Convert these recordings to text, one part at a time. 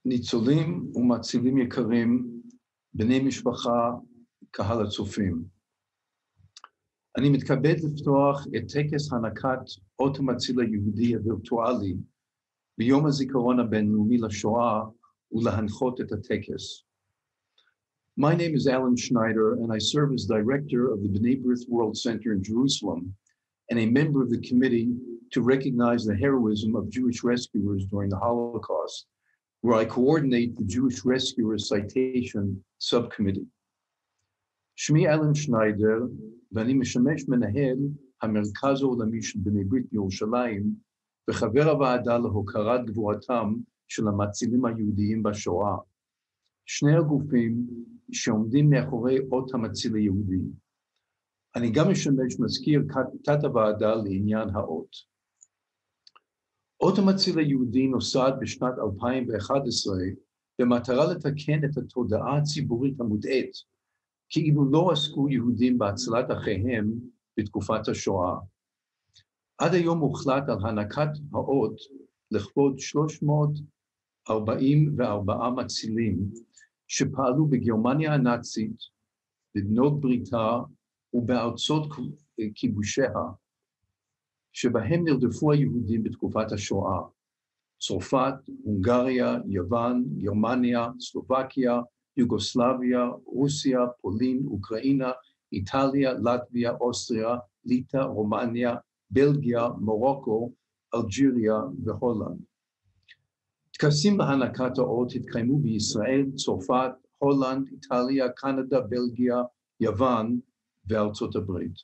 ניצולים ומצילים יקרים, בני משפחה, קהל הצופים. אני מתכבד לפתוח את טקס הענקת אות המציל היהודי הווירטואלי ביום הזיכרון הבינלאומי לשואה ולהנחות את הטקס. My name is Alan Schneider, and I serve as director of the B'nai B'rith World Center in Jerusalem and a member of the committee to recognize the heroism of Jewish rescuers during the Holocaust, where I coordinate the Jewish Rescuers Citation subcommittee. שמי אלן שניידר, ואני משמש מנהל המרכז העולמי של בני ברית בירושלים, וחבר הוועדה להוקרת גבורתם של המצילים היהודיים בשואה. שני הגופים שעומדים מאחורי אות המציל היהודי. אני גם משמש מזכיר תת הוועדה לעניין האות. אות המציל היהודי נוסד בשנת 2011 במטרה לתקן את התודעה הציבורית המוטעית, כאילו לא עסקו יהודים בהצלת אחיהם בתקופת השואה. עד היום הוחלט על הענקת האות לכבוד 344 מצילים שפעלו בגרמניה הנאצית, בבנות בריתה ובארצות כיבושיה, שבהם נרדפו היהודים בתקופת השואה. צרפת, הונגריה, יוון, גרמניה, סלובקיה, יוגוסלביה, רוסיה, פולין, אוקראינה, איטליה, לטביה, אוסטריה, ליטא, רומניה, בלגיה, מרוקו, אלג'יריה והולנד. טקסים בהענקת האות התקיימו בישראל, צרפת, הולנד, איטליה, קנדה, בלגיה, יוון וארצות הברית.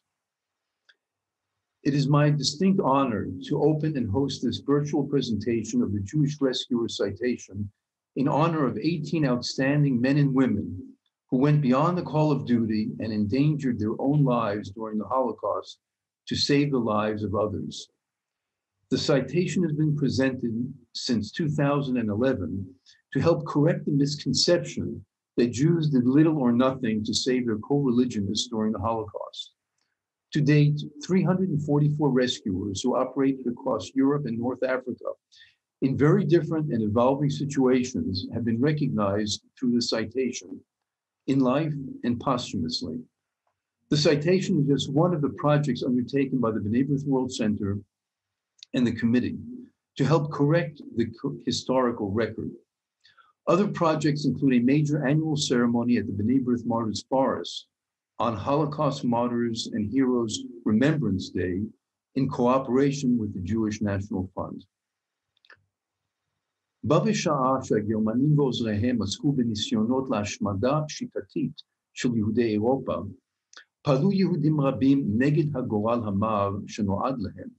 It is my distinct honor to open and host this virtual presentation of the Jewish Rescuers Citation in honor of 18 outstanding men and women who went beyond the call of duty and endangered their own lives during the Holocaust to save the lives of others. The citation has been presented since 2011 to help correct the misconception that Jews did little or nothing to save their co-religionists during the Holocaust. To date, 344 rescuers who operated across Europe and North Africa in very different and evolving situations have been recognized through the citation, in life and posthumously. The citation is just one of the projects undertaken by the B'nai B'rith World Center and the committee to help correct the historical record. Other projects include a major annual ceremony at the B'nai B'rith Martyrs Forest on Holocaust Martyrs and Heroes Remembrance Day in cooperation with the Jewish National Fund. בה בשעה שהגרמנים ועוזריהם עסקו בניסיונות להשמדה שיטתית של יהודי אירופה, פעלו יהודים רבים נגד הגורל המר שנועד להם,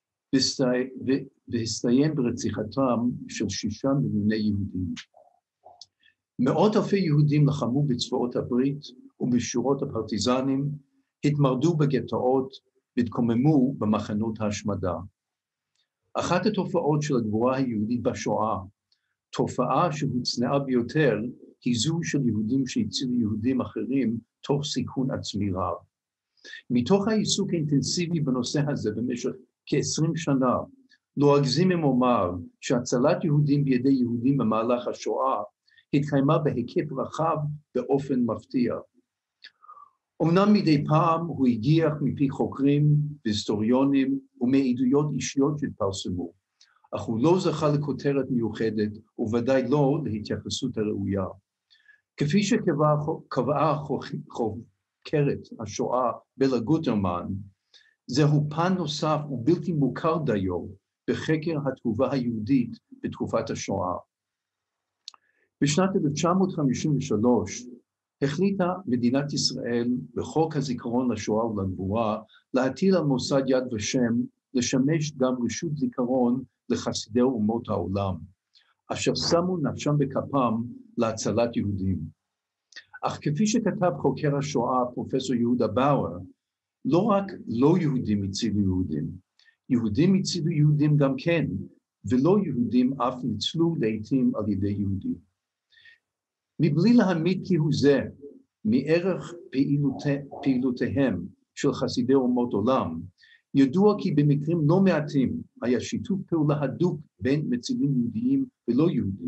והסתיים ברציחתם של 6 מיליוני יהודים. מאות אלפי יהודים לחמו בצבאות הברית ובשורות הפרטיזנים, התמרדו בגטאות והתקוממו במחנות ההשמדה. אחת התופעות של הגבורה היהודית בשואה, תופעה שהוצנעה ביותר, היא זו של יהודים שהצילו יהודים אחרים תוך סיכון עצמי רב. מתוך העיסוק האינטנסיבי בנושא הזה במשך כ-20 שנה, לא אגזים אם אומר שהצלת יהודים בידי יהודים במהלך השואה התקיימה בהיקף רחב באופן מפתיע. אמנם מדי פעם הוא הגיח מפי חוקרים והיסטוריונים ומעדויות אישיות שהתפרסמו, אך הוא לא זכה לכותרת מיוחדת וודאי לא להתייחסות הראויה. כפי שקבעה חוקרת השואה בלה גוטרמן, זהו פן נוסף ובלתי מוכר דיו בחקר התגובה היהודית בתקופת השואה. בשנת 1953 החליטה מדינת ישראל בחוק הזיכרון לשואה ולגבורה להטיל על מוסד יד ושם לשמש גם רשות זיכרון לחסידי אומות העולם, אשר שמו נפשם בכפם להצלת יהודים. אך כפי שכתב חוקר השואה פרופסור יהודה באואר, לא רק לא יהודים הצילו יהודים, יהודים הצילו יהודים גם כן, ולא יהודים אף ניצלו לעתים על ידי יהודים. מבלי להעמיד כהוא זה מערך פעילותיהם של חסידי אומות עולם, ידוע כי במקרים לא מעטים היה שיתוף פעולה הדוק בין מצילים יהודיים ולא יהודיים,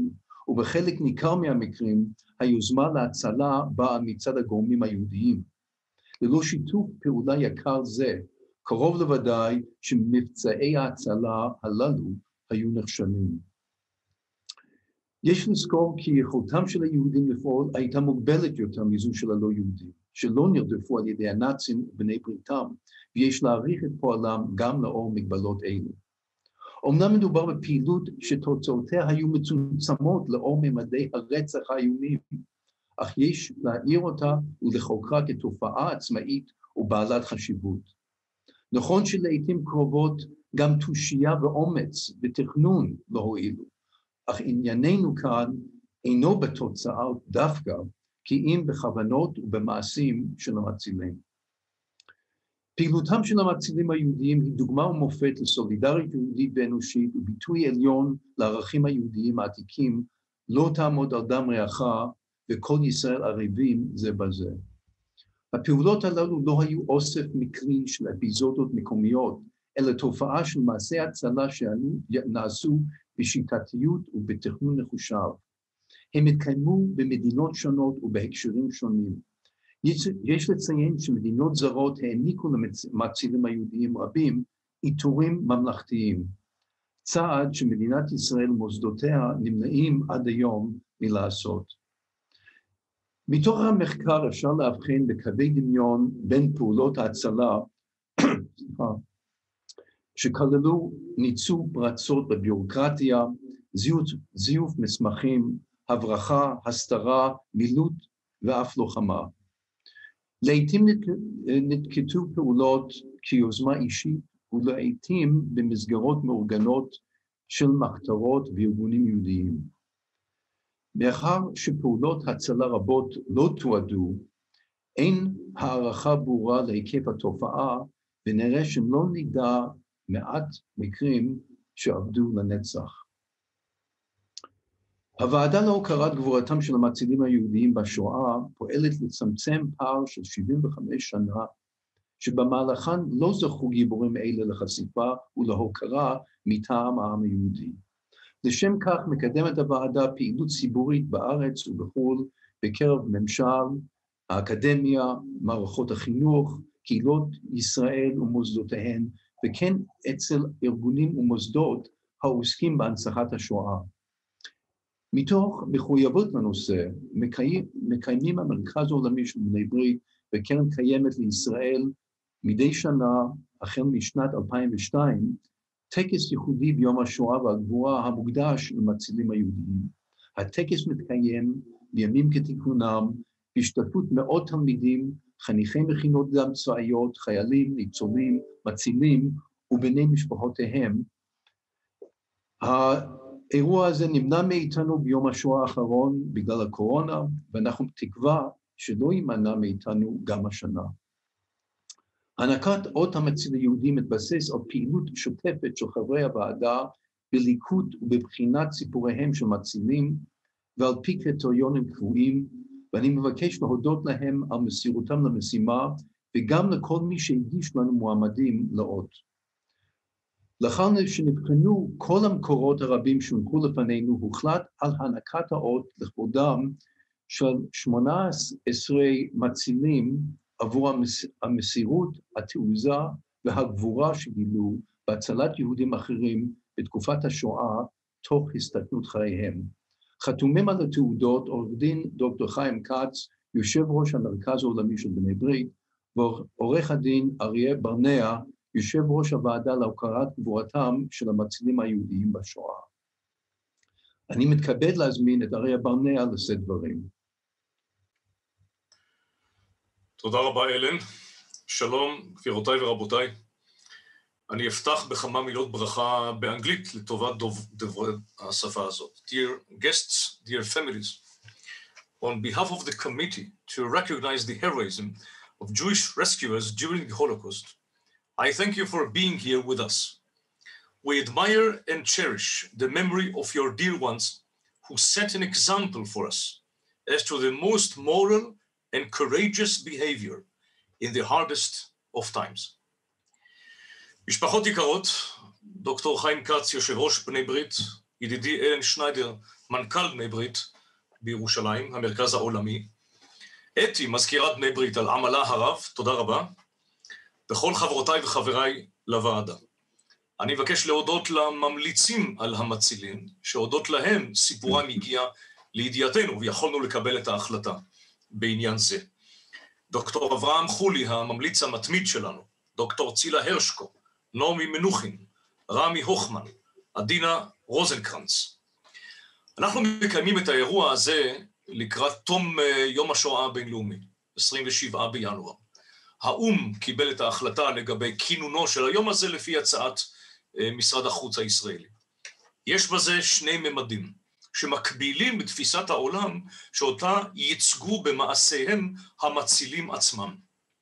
ובחלק ניכר מהמקרים, היוזמה להצלה באה מצד הגורמים היהודיים. ללא שיתוף פעולה יקר זה, קרוב לוודאי שמבצעי ההצלה הללו היו נכשלים. יש לזכור כי יכולתם של היהודים לפעול הייתה מוגבלת יותר מזו של הלא יהודים, שלא נרדפו על ידי הנאצים ובני בריתם, ויש להעריך את פועלם גם לאור מגבלות אלו. אמנם מדובר בפעילות שתוצאותיה היו מצומצמות לאור ממדי הרצח האיומים, אך יש להעיר אותה ולחוקרה כתופעה עצמאית ובעלת חשיבות. נכון שלעיתים קרובות גם תושייה ואומץ ותכנון לא הועילו, אך ענייננו כאן אינו בתוצאה דווקא, כי אם בכוונות ובמעשים של המצילים. פעילותם של המצילים היהודיים היא דוגמה ומופת לסולידריות יהודית ואנושית וביטוי עליון לערכים היהודיים העתיקים, לא תעמוד על דם רעך וכל ישראל ערבים זה בזה. הפעולות הללו לא היו אוסף מקרי של אפיזודות מקומיות, אלא תופעה של מעשי הצלה שנעשו בשיטתיות ובתכנון מחושב. הם התקיימו במדינות שונות ובהקשרים שונים. יש לציין שמדינות זרות העניקו למצילים היהודיים רבים עיטורים ממלכתיים, צעד שמדינת ישראל ומוסדותיה נמנעים עד היום מלעשות. מתוך המחקר אפשר להבחין בקווי דמיון בין פעולות ההצלה שכללו ניצול פרצות בביורוקרטיה, זיוף מסמכים, הברחה, הסתרה, מילוט ואף לוחמה. לעתים נתקטו פעולות כיוזמה אישית ולעתים במסגרות מאורגנות של מחתרות וארגונים יהודיים. מאחר שפעולות הצלה רבות לא תועדו, אין הערכה ברורה להיקף התופעה, ונראה שלא נדע מעט מקרים שעבדו לנצח. הוועדה להוקרת גבורתם של המצילים היהודיים בשואה פועלת לצמצם פער של 75 שנה, שבמהלכן לא זכו גיבורים אלה לחשיפה ולהוקרה מטעם העם היהודי. לשם כך מקדמת הוועדה פעילות ציבורית בארץ ובחו"ל, בקרב ממשל, האקדמיה, מערכות החינוך, קהילות ישראל ומוסדותיהן, וכן אצל ארגונים ומוסדות העוסקים בהנצחת השואה. מתוך מחויבות לנושא, מקיימים המרכז העולמי של בני ברית וקרן קיימת לישראל מדי שנה, החל משנת 2002, טקס ייחודי ביום השואה והגבורה המוקדש למצילים היהודיים. הטקס מתקיים בימים כתיקונם, בהשתתפות מאות תלמידים, חניכי מכינות קדם צבאיות, חיילים, ניצולים, מצילים ובני משפחותיהם. האירוע הזה נמנע מאיתנו ביום השואה האחרון בגלל הקורונה, ואנחנו תקווה שלא יימנע מאיתנו גם השנה. הענקת אות המציל היהודי מתבסס על פעילות שוטפת של חברי הוועדה בליקוט ובבחינת סיפוריהם של מצילים ועל פי קריטריונים קבועים, ואני מבקש להודות להם על מסירותם למשימה וגם לכל מי שהגיש לנו מועמדים לאות. לאחר שנבחנו כל המקורות הרבים שהונחו לפנינו, הוחלט על הענקת האות לכבודם של 18 מצילים עבור המסירות, התעוזה והגבורה שגילו בהצלת יהודים אחרים בתקופת השואה תוך הסתכנות חייהם. חתומים על התעודות עורך דין דוקטור חיים כץ, יושב ראש המרכז העולמי של בני ברית, ועורך הדין אריה ברנע, יושב ראש הוועדה להוקרת גבורתם של המצילים היהודיים בשואה. אני מתכבד להזמין את אריה ברנע לשאת דברים. תודה רבה אלן, שלום גבירותיי ורבותיי. אני אפתח בכמה מילות ברכה באנגלית לטובת דוברי השפה הזאת. Dear guests, dear families, on behalf of the committee to recognize the heroism of Jewish rescuers during the Holocaust, I thank you for being here with us. We admire and cherish the memory of your dear ones who set an example for us as to the most moral and courageous behavior in the hardest of times. משפחות יקרות, דוקטור חיים כץ, יושב ראש בני ברית, ידידי אלן שניידר, מנכ"ל בני ברית בירושלים, המרכז העולמי, אתי, מזכירת בני ברית על עמלה הרב, תודה רבה, וכל חברותיי וחבריי לוועדה. אני מבקש להודות לממליצים על המצילים, שהודות להם סיפורם הגיע לידיעתנו, ויכולנו לקבל את ההחלטה בעניין זה. דוקטור אברהם חולי, הממליץ המתמיד שלנו, דוקטור צילה הרשקו, נעמי מנוחין, רמי הוכמן, עדינה רוזנקרנץ. אנחנו מקיימים את האירוע הזה לקראת תום יום השואה הבינלאומי, 27 בינואר. האו"ם קיבל את ההחלטה לגבי כינונו של היום הזה לפי הצעת משרד החוץ הישראלי. יש בזה שני ממדים שמקבילים בתפיסת העולם שאותה ייצגו במעשיהם המצילים עצמם.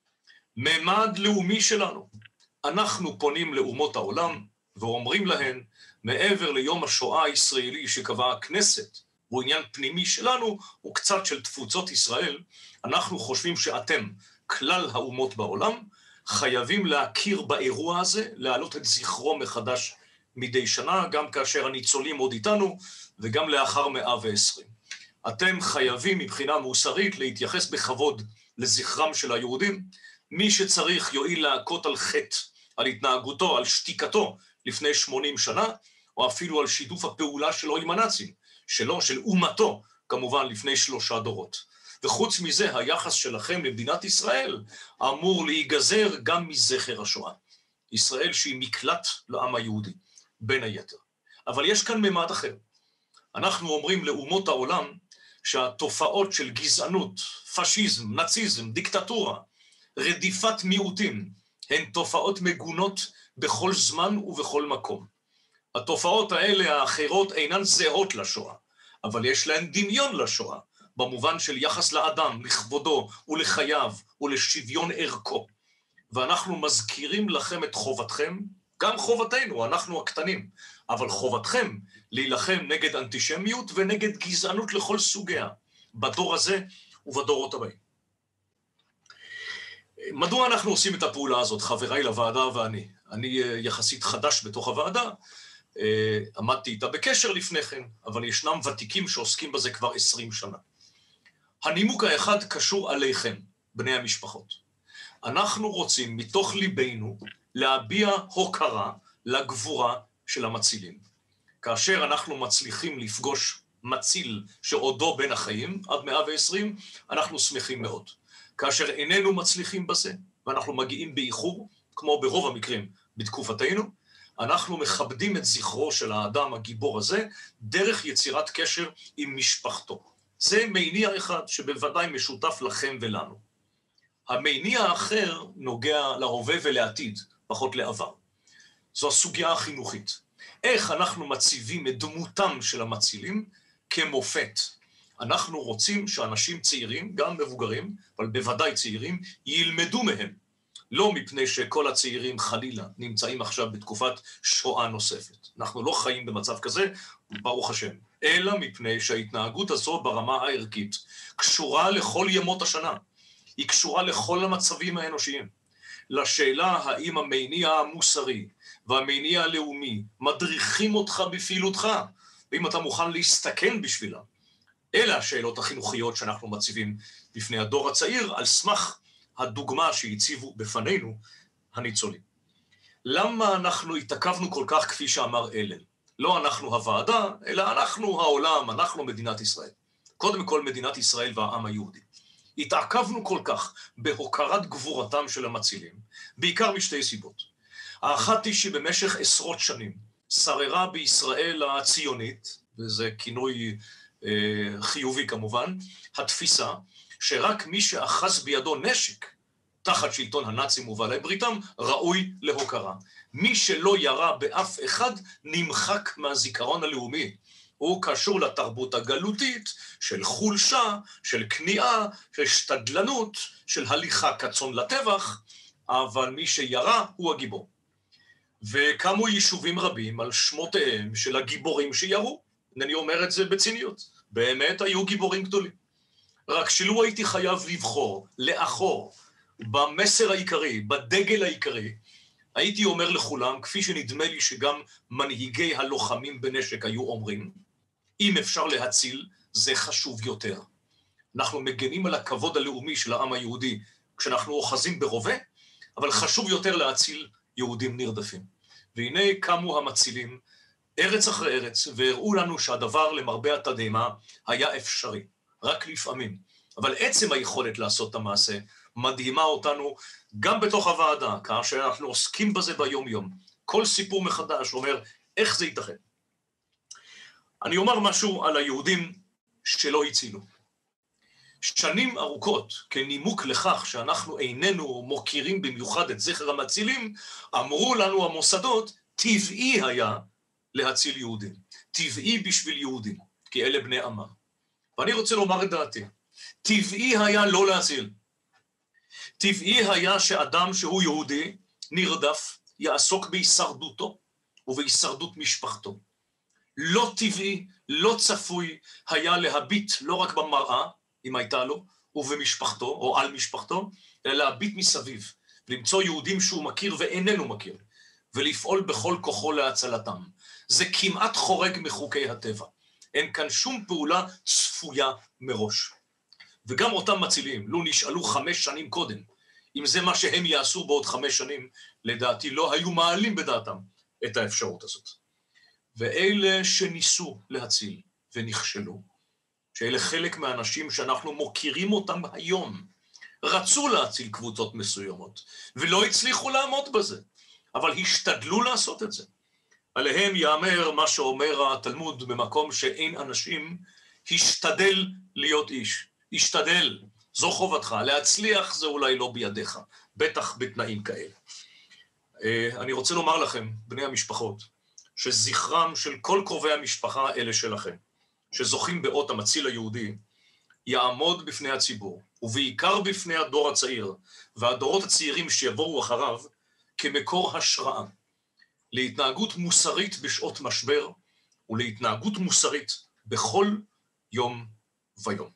ממד לאומי שלנו. אנחנו פונים לאומות העולם ואומרים להן, מעבר ליום השואה הישראלי שקבעה הכנסת, הוא עניין פנימי שלנו, הוא קצת של תפוצות ישראל, אנחנו חושבים שאתם, כלל האומות בעולם, חייבים להכיר באירוע הזה, להעלות את זכרו מחדש מדי שנה, גם כאשר הניצולים עוד איתנו, וגם לאחר 120. אתם חייבים מבחינה מוסרית להתייחס בכבוד לזכרם של היהודים, מי שצריך יועיל להכות על חטא, על התנהגותו, על שתיקתו לפני 80 שנה, או אפילו על שיתוף הפעולה שלו עם הנאצים, שלו, של אומתו, כמובן לפני 3 דורות. וחוץ מזה, היחס שלכם למדינת ישראל אמור להיגזר גם מזכר השואה. ישראל שהיא מקלט לעם היהודי, בין היתר. אבל יש כאן ממד אחר. אנחנו אומרים לאומות העולם שהתופעות של גזענות, פשיזם, נאציזם, דיקטטורה, רדיפת מיעוטים, הן תופעות מגונות בכל זמן ובכל מקום. התופעות האלה האחרות אינן זהות לשואה, אבל יש להן דמיון לשואה, במובן של יחס לאדם, לכבודו ולחייו ולשוויון ערכו. ואנחנו מזכירים לכם את חובתכם, גם חובתנו, אנחנו הקטנים, אבל חובתכם להילחם נגד אנטישמיות ונגד גזענות לכל סוגיה, בדור הזה ובדורות הבאים. מדוע אנחנו עושים את הפעולה הזאת, חבריי לוועדה ואני? אני יחסית חדש בתוך הוועדה, עמדתי איתה בקשר לפני כן, אבל ישנם ותיקים שעוסקים בזה כבר 20 שנה. הנימוק האחד קשור עליכם, בני המשפחות. אנחנו רוצים מתוך ליבנו להביע הוקרה לגבורה של המצילים. כאשר אנחנו מצליחים לפגוש מציל שעודו בין החיים, עד 120, אנחנו שמחים מאוד. כאשר איננו מצליחים בזה, ואנחנו מגיעים באיחור, כמו ברוב המקרים בתקופתנו, אנחנו מכבדים את זכרו של האדם הגיבור הזה, דרך יצירת קשר עם משפחתו. זה מניע אחד שבוודאי משותף לכם ולנו. המניע האחר נוגע להווה ולעתיד, פחות לעבר. זו הסוגיה החינוכית. איך אנחנו מציבים את דמותם של המצילים כמופת. אנחנו רוצים שאנשים צעירים, גם מבוגרים, אבל בוודאי צעירים, ילמדו מהם. לא מפני שכל הצעירים חלילה נמצאים עכשיו בתקופת שואה נוספת. אנחנו לא חיים במצב כזה, ברוך השם. אלא מפני שההתנהגות הזו ברמה הערכית קשורה לכל ימות השנה. היא קשורה לכל המצבים האנושיים. לשאלה האם המניע המוסרי והמניע הלאומי מדריכים אותך בפעילותך, ואם אתה מוכן להסתכן בשבילה. אלה השאלות החינוכיות שאנחנו מציבים בפני הדור הצעיר, על סמך הדוגמה שהציבו בפנינו הניצולים. למה אנחנו התעכבנו כל כך כפי שאמר אלן? לא אנחנו הוועדה, אלא אנחנו העולם, אנחנו מדינת ישראל. קודם כל מדינת ישראל והעם היהודי. התעכבנו כל כך בהוקרת גבורתם של המצילים, בעיקר משתי סיבות. האחת היא שבמשך עשרות שנים שררה בישראל הציונית, וזה כינוי חיובי כמובן, התפיסה שרק מי שאחז בידו נשק תחת שלטון הנאצים ובעלי בריתם ראוי להוקרה. מי שלא ירה באף אחד נמחק מהזיכרון הלאומי. הוא קשור לתרבות הגלותית של חולשה, של כניעה, של שתדלנות, של הליכה כצאן לטבח, אבל מי שירה הוא הגיבור. וקמו יישובים רבים על שמותיהם של הגיבורים שירו. אני אומר את זה בציניות. באמת היו גיבורים גדולים. רק שלא הייתי חייב לבחור, לאחור, במסר העיקרי, בדגל העיקרי, הייתי אומר לכולם, כפי שנדמה לי שגם מנהיגי הלוחמים בנשק היו אומרים, אם אפשר להציל, זה חשוב יותר. אנחנו מגנים על הכבוד הלאומי של העם היהודי כשאנחנו אוחזים ברובה, אבל חשוב יותר להציל יהודים נרדפים. והנה קמו המצילים, ארץ אחרי ארץ, והראו לנו שהדבר למרבה התדהמה היה אפשרי, רק לפעמים. אבל עצם היכולת לעשות את המעשה מדהימה אותנו גם בתוך הוועדה, כאשר אנחנו עוסקים בזה ביום יום. כל סיפור מחדש אומר, איך זה ייתכן? אני אומר משהו על היהודים שלא הצילו. שנים ארוכות, כנימוק לכך שאנחנו איננו מוקירים במיוחד את זכר המצילים, אמרו לנו המוסדות, טבעי היה להציל יהודים. טבעי בשביל יהודים, כי אלה בני עמם. ואני רוצה לומר את דעתי. טבעי היה לא להציל. טבעי היה שאדם שהוא יהודי, נרדף, יעסוק בהישרדותו ובהישרדות משפחתו. לא טבעי, לא צפוי היה להביט לא רק במראה, אם הייתה לו, ובמשפחתו, או על משפחתו, אלא להביט מסביב, למצוא יהודים שהוא מכיר ואיננו מכיר, ולפעול בכל כוחו להצלתם. זה כמעט חורג מחוקי הטבע. אין כאן שום פעולה צפויה מראש. וגם אותם מצילים, לו נשאלו 5 שנים קודם, אם זה מה שהם יעשו בעוד 5 שנים, לדעתי לא היו מעלים בדעתם את האפשרות הזאת. ואלה שניסו להציל ונכשלו, שאלה חלק מהאנשים שאנחנו מוכירים אותם היום, רצו להציל קבוצות מסוימות, ולא הצליחו לעמוד בזה, אבל השתדלו לעשות את זה. עליהם יאמר מה שאומר התלמוד במקום שאין אנשים, השתדל להיות איש. השתדל, זו חובתך. להצליח זה אולי לא בידיך, בטח בתנאים כאלה. אני רוצה לומר לכם, בני המשפחות, שזכרם של כל קרובי המשפחה אלה שלכם, שזוכים באות המציל היהודי, יעמוד בפני הציבור, ובעיקר בפני הדור הצעיר, והדורות הצעירים שיבואו אחריו, כמקור השראה, להתנהגות מוסרית בשעות משבר, ולהתנהגות מוסרית בכל יום ויום.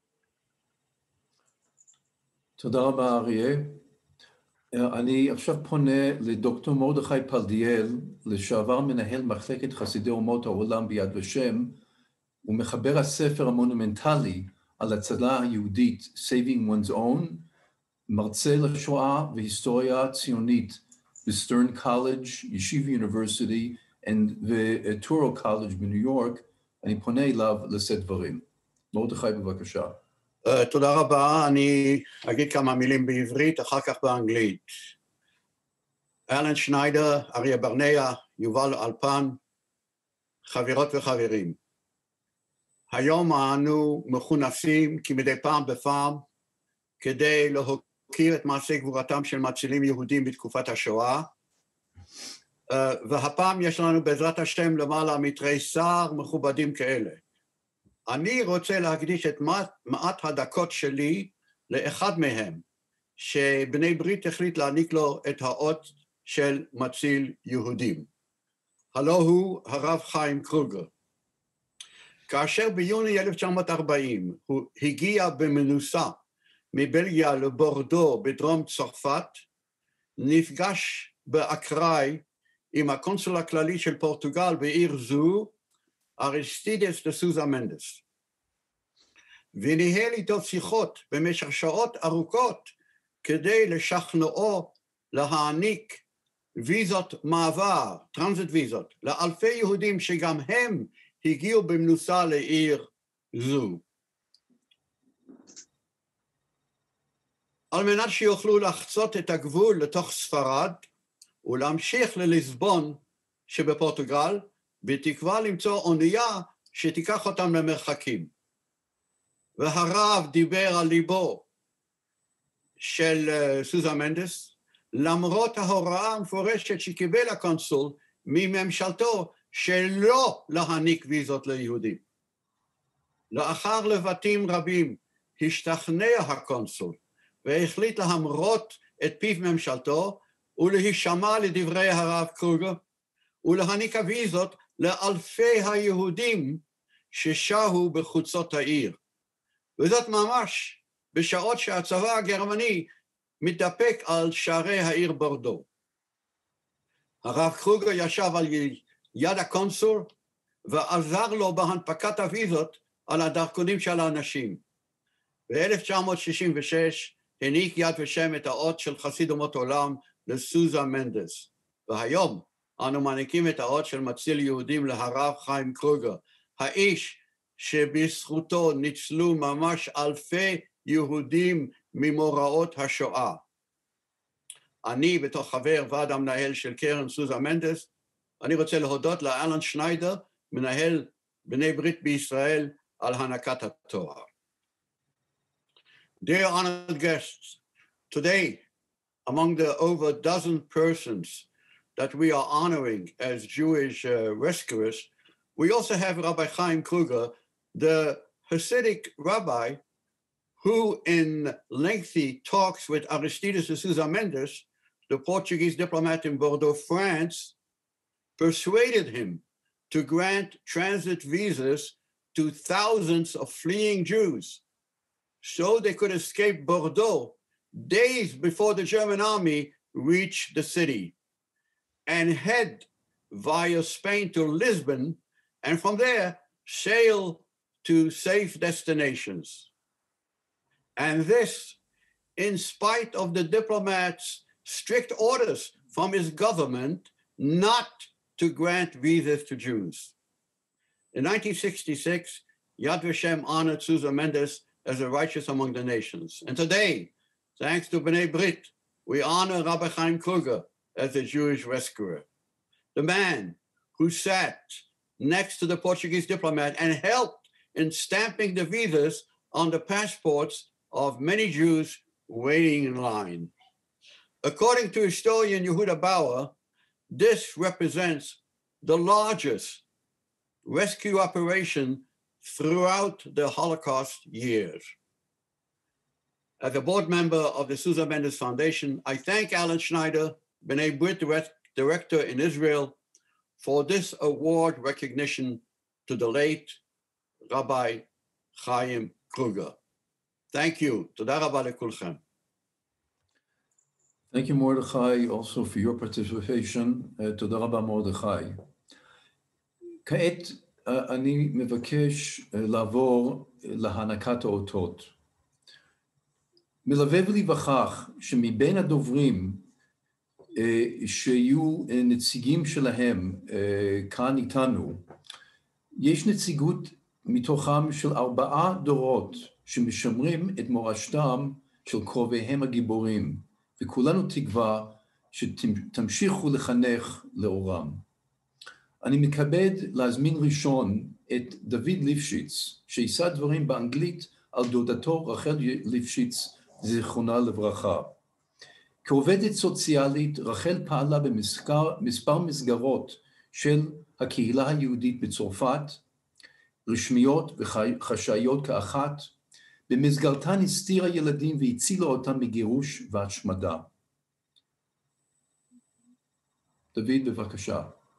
תודה רבה, אריה. אני עכשיו פונה לדוקטור מרדכי פלדיאל, לשעבר מנהל מחלקת חסידי אומות העולם ביד ושם, ומחבר הספר המונומנטלי על הצלה היהודית, Saving One's Own, מרצה לשואה והיסטוריה ציונית בסטרן קולג', ישיבה יוניברסיטי וטורו קולג' בניו יורק. אני פונה אליו לשאת דברים. מרדכי, בבקשה. תודה רבה, אני אגיד כמה מילים בעברית, אחר כך באנגלית. אלן שניידר, אריה ברנע, יובל אלפן, חברות וחברים. היום אנו מכונסים כמדי פעם בפעם, כדי להוקיר את מעשי גבורתם של מצילים יהודים בתקופת השואה, והפעם יש לנו בעזרת השם למעלה מתריסר מכובדים כאלה. אני רוצה להקדיש את מעט הדקות שלי לאחד מהם, שבני ברית החליט להעניק לו את האות של מציל יהודים. הלא הוא הרב חיים קרוגר. כאשר ביוני 1940 הוא הגיע במנוסה מבלגיה לבורדו בדרום צרפת, נפגש באקראי עם הקונסול הכללי של פורטוגל בעיר זו, אריסטידס דה סוזה מנדס. וניהל איתו שיחות במשך שעות ארוכות כדי לשכנעו להעניק ויזות מעבר, טרנזיט ויזות, לאלפי יהודים שגם הם הגיעו במנוסה לעיר זו. על מנת שיוכלו לחצות את הגבול לתוך ספרד ולהמשיך לליסבון שבפורטוגל, בתקווה למצוא אונייה שתיקח אותם למרחקים. והרב דיבר על ליבו של סוזה מנדס, למרות ההוראה המפורשת שקיבל הקונסול מממשלתו שלא להעניק ויזות ליהודים. לאחר לבטים רבים השתכנע הקונסול והחליט להמרות את פיו ממשלתו ולהישמע לדברי הרב קרוגר ולהעניק הוויזות לאלפי היהודים ששהו בחוצות העיר. וזאת ממש בשעות שהצבא הגרמני מתדפק על שערי העיר בורדו. הרב קרוגר ישב על יד הקונסול ועזר לו בהנפקת הוויזות על הדרכונים של האנשים. ב-1966 העניק יד ושם את האות של חסיד אומות עולם לסוזה מנדס, והיום אנו מעניקים את האות של מציל יהודים להרב חיים קרוגר, האיש שבזכותו ניצלו ממש אלפי יהודים ממוראות השואה. אני בתור חבר ועד המנהל של קרן סוזה מנדס, אני רוצה להודות לאלן שניידר, מנהל בני ברית בישראל, על הענקת התואר. Dear honored guests, today, among the over a dozen persons that we are honoring as Jewish rescuers, we also have Rabbi Chaim Kruger, the Hasidic rabbi who in lengthy talks with Aristides de Sousa Mendes, the Portuguese diplomat in Bordeaux, France, persuaded him to grant transit visas to thousands of fleeing Jews so they could escape Bordeaux days before the German army reached the city and head via Spain to Lisbon, and from there sail to safe destinations. And this, in spite of the diplomat's strict orders from his government not to grant visas to Jews. In 1966, Yad Vashem honored Sousa Mendes as a righteous among the nations. And today, thanks to B'nai Brit, we honor Rabbi Chaim Kruger as a Jewish rescuer, the man who sat next to the Portuguese diplomat and helped in stamping the visas on the passports of many Jews waiting in line. According to historian Yehuda Bauer, this represents the largest rescue operation throughout the Holocaust years. As a board member of the Sousa Mendes Foundation, I thank Alan Schneider, B'nai Brit director in Israel, for this award recognition to the late Rabbi Chaim Kruger. Thank you. Toda rabba lekulchem. Thank you, Mordechai, also for your participation. Toda rabba, Mordechai. כעת אני מבקש לעבור להענקת האותות. מלבב לי בכך שמבין הדוברים שיהיו נציגים שלהם כאן איתנו, יש נציגות מתוכם של 4 דורות שמשמרים את מורשתם של קרוביהם הגיבורים, וכולנו תקווה שתמשיכו לחנך לאורם. אני מתכבד להזמין ראשון את דוד ליפשיץ, שיישא דברים באנגלית על דודתו רחל ליפשיץ, זיכרונה לברכה. כעובדת סוציאלית, רחל פעלה במספר מסגרות של הקהילה היהודית בצרפת, רשמיות וחשאיות כאחת, במסגרתן הסתירה ילדים והצילה אותם מגירוש והשמדה. דוד, בבקשה.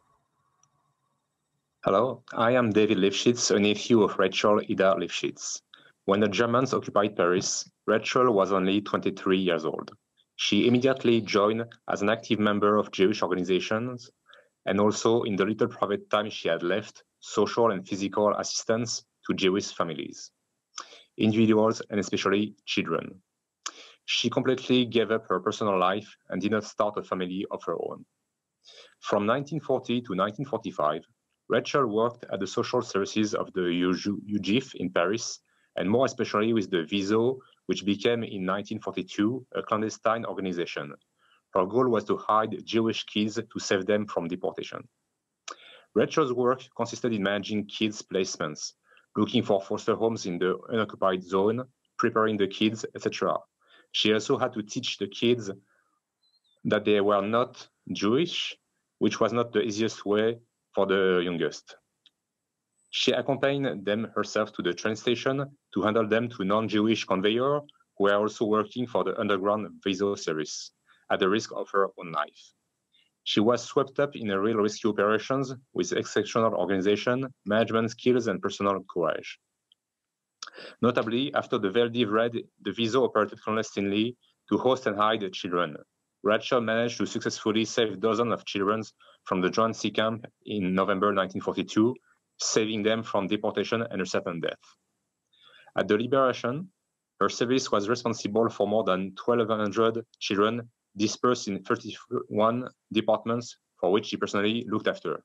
Hello, I am David Lifshitz, a nephew of Rachel Ida Lifshitz. When the Germans occupied Paris, Rachel was only 23 years old. She immediately joined as an active member of Jewish organizations, and also in the little private time she had left, social and physical assistance to Jewish families, individuals and especially children. She completely gave up her personal life and did not start a family of her own. From 1940 to 1945, Rachel worked at the social services of the UGIF in Paris, and more especially with the VISO, which became in 1942 a clandestine organization. Her goal was to hide Jewish kids to save them from deportation. Rachel's work consisted in managing kids' placements, looking for foster homes in the unoccupied zone, preparing the kids, etc. She also had to teach the kids that they were not Jewish, which was not the easiest way for the youngest. She accompanied them herself to the train station to handle them to non-Jewish conveyors who were also working for the underground VISO service, at the risk of her own life. She was swept up in a real rescue operations with exceptional organization, management skills, and personal courage. Notably, after the Veldiv raid, the VISO operated clandestinely to host and hide children. Rachel managed to successfully save dozens of children from the Drancy camp in November 1942, saving them from deportation and certain death. At the liberation, her service was responsible for more than 1,200 children dispersed in 31 departments for which she personally looked after.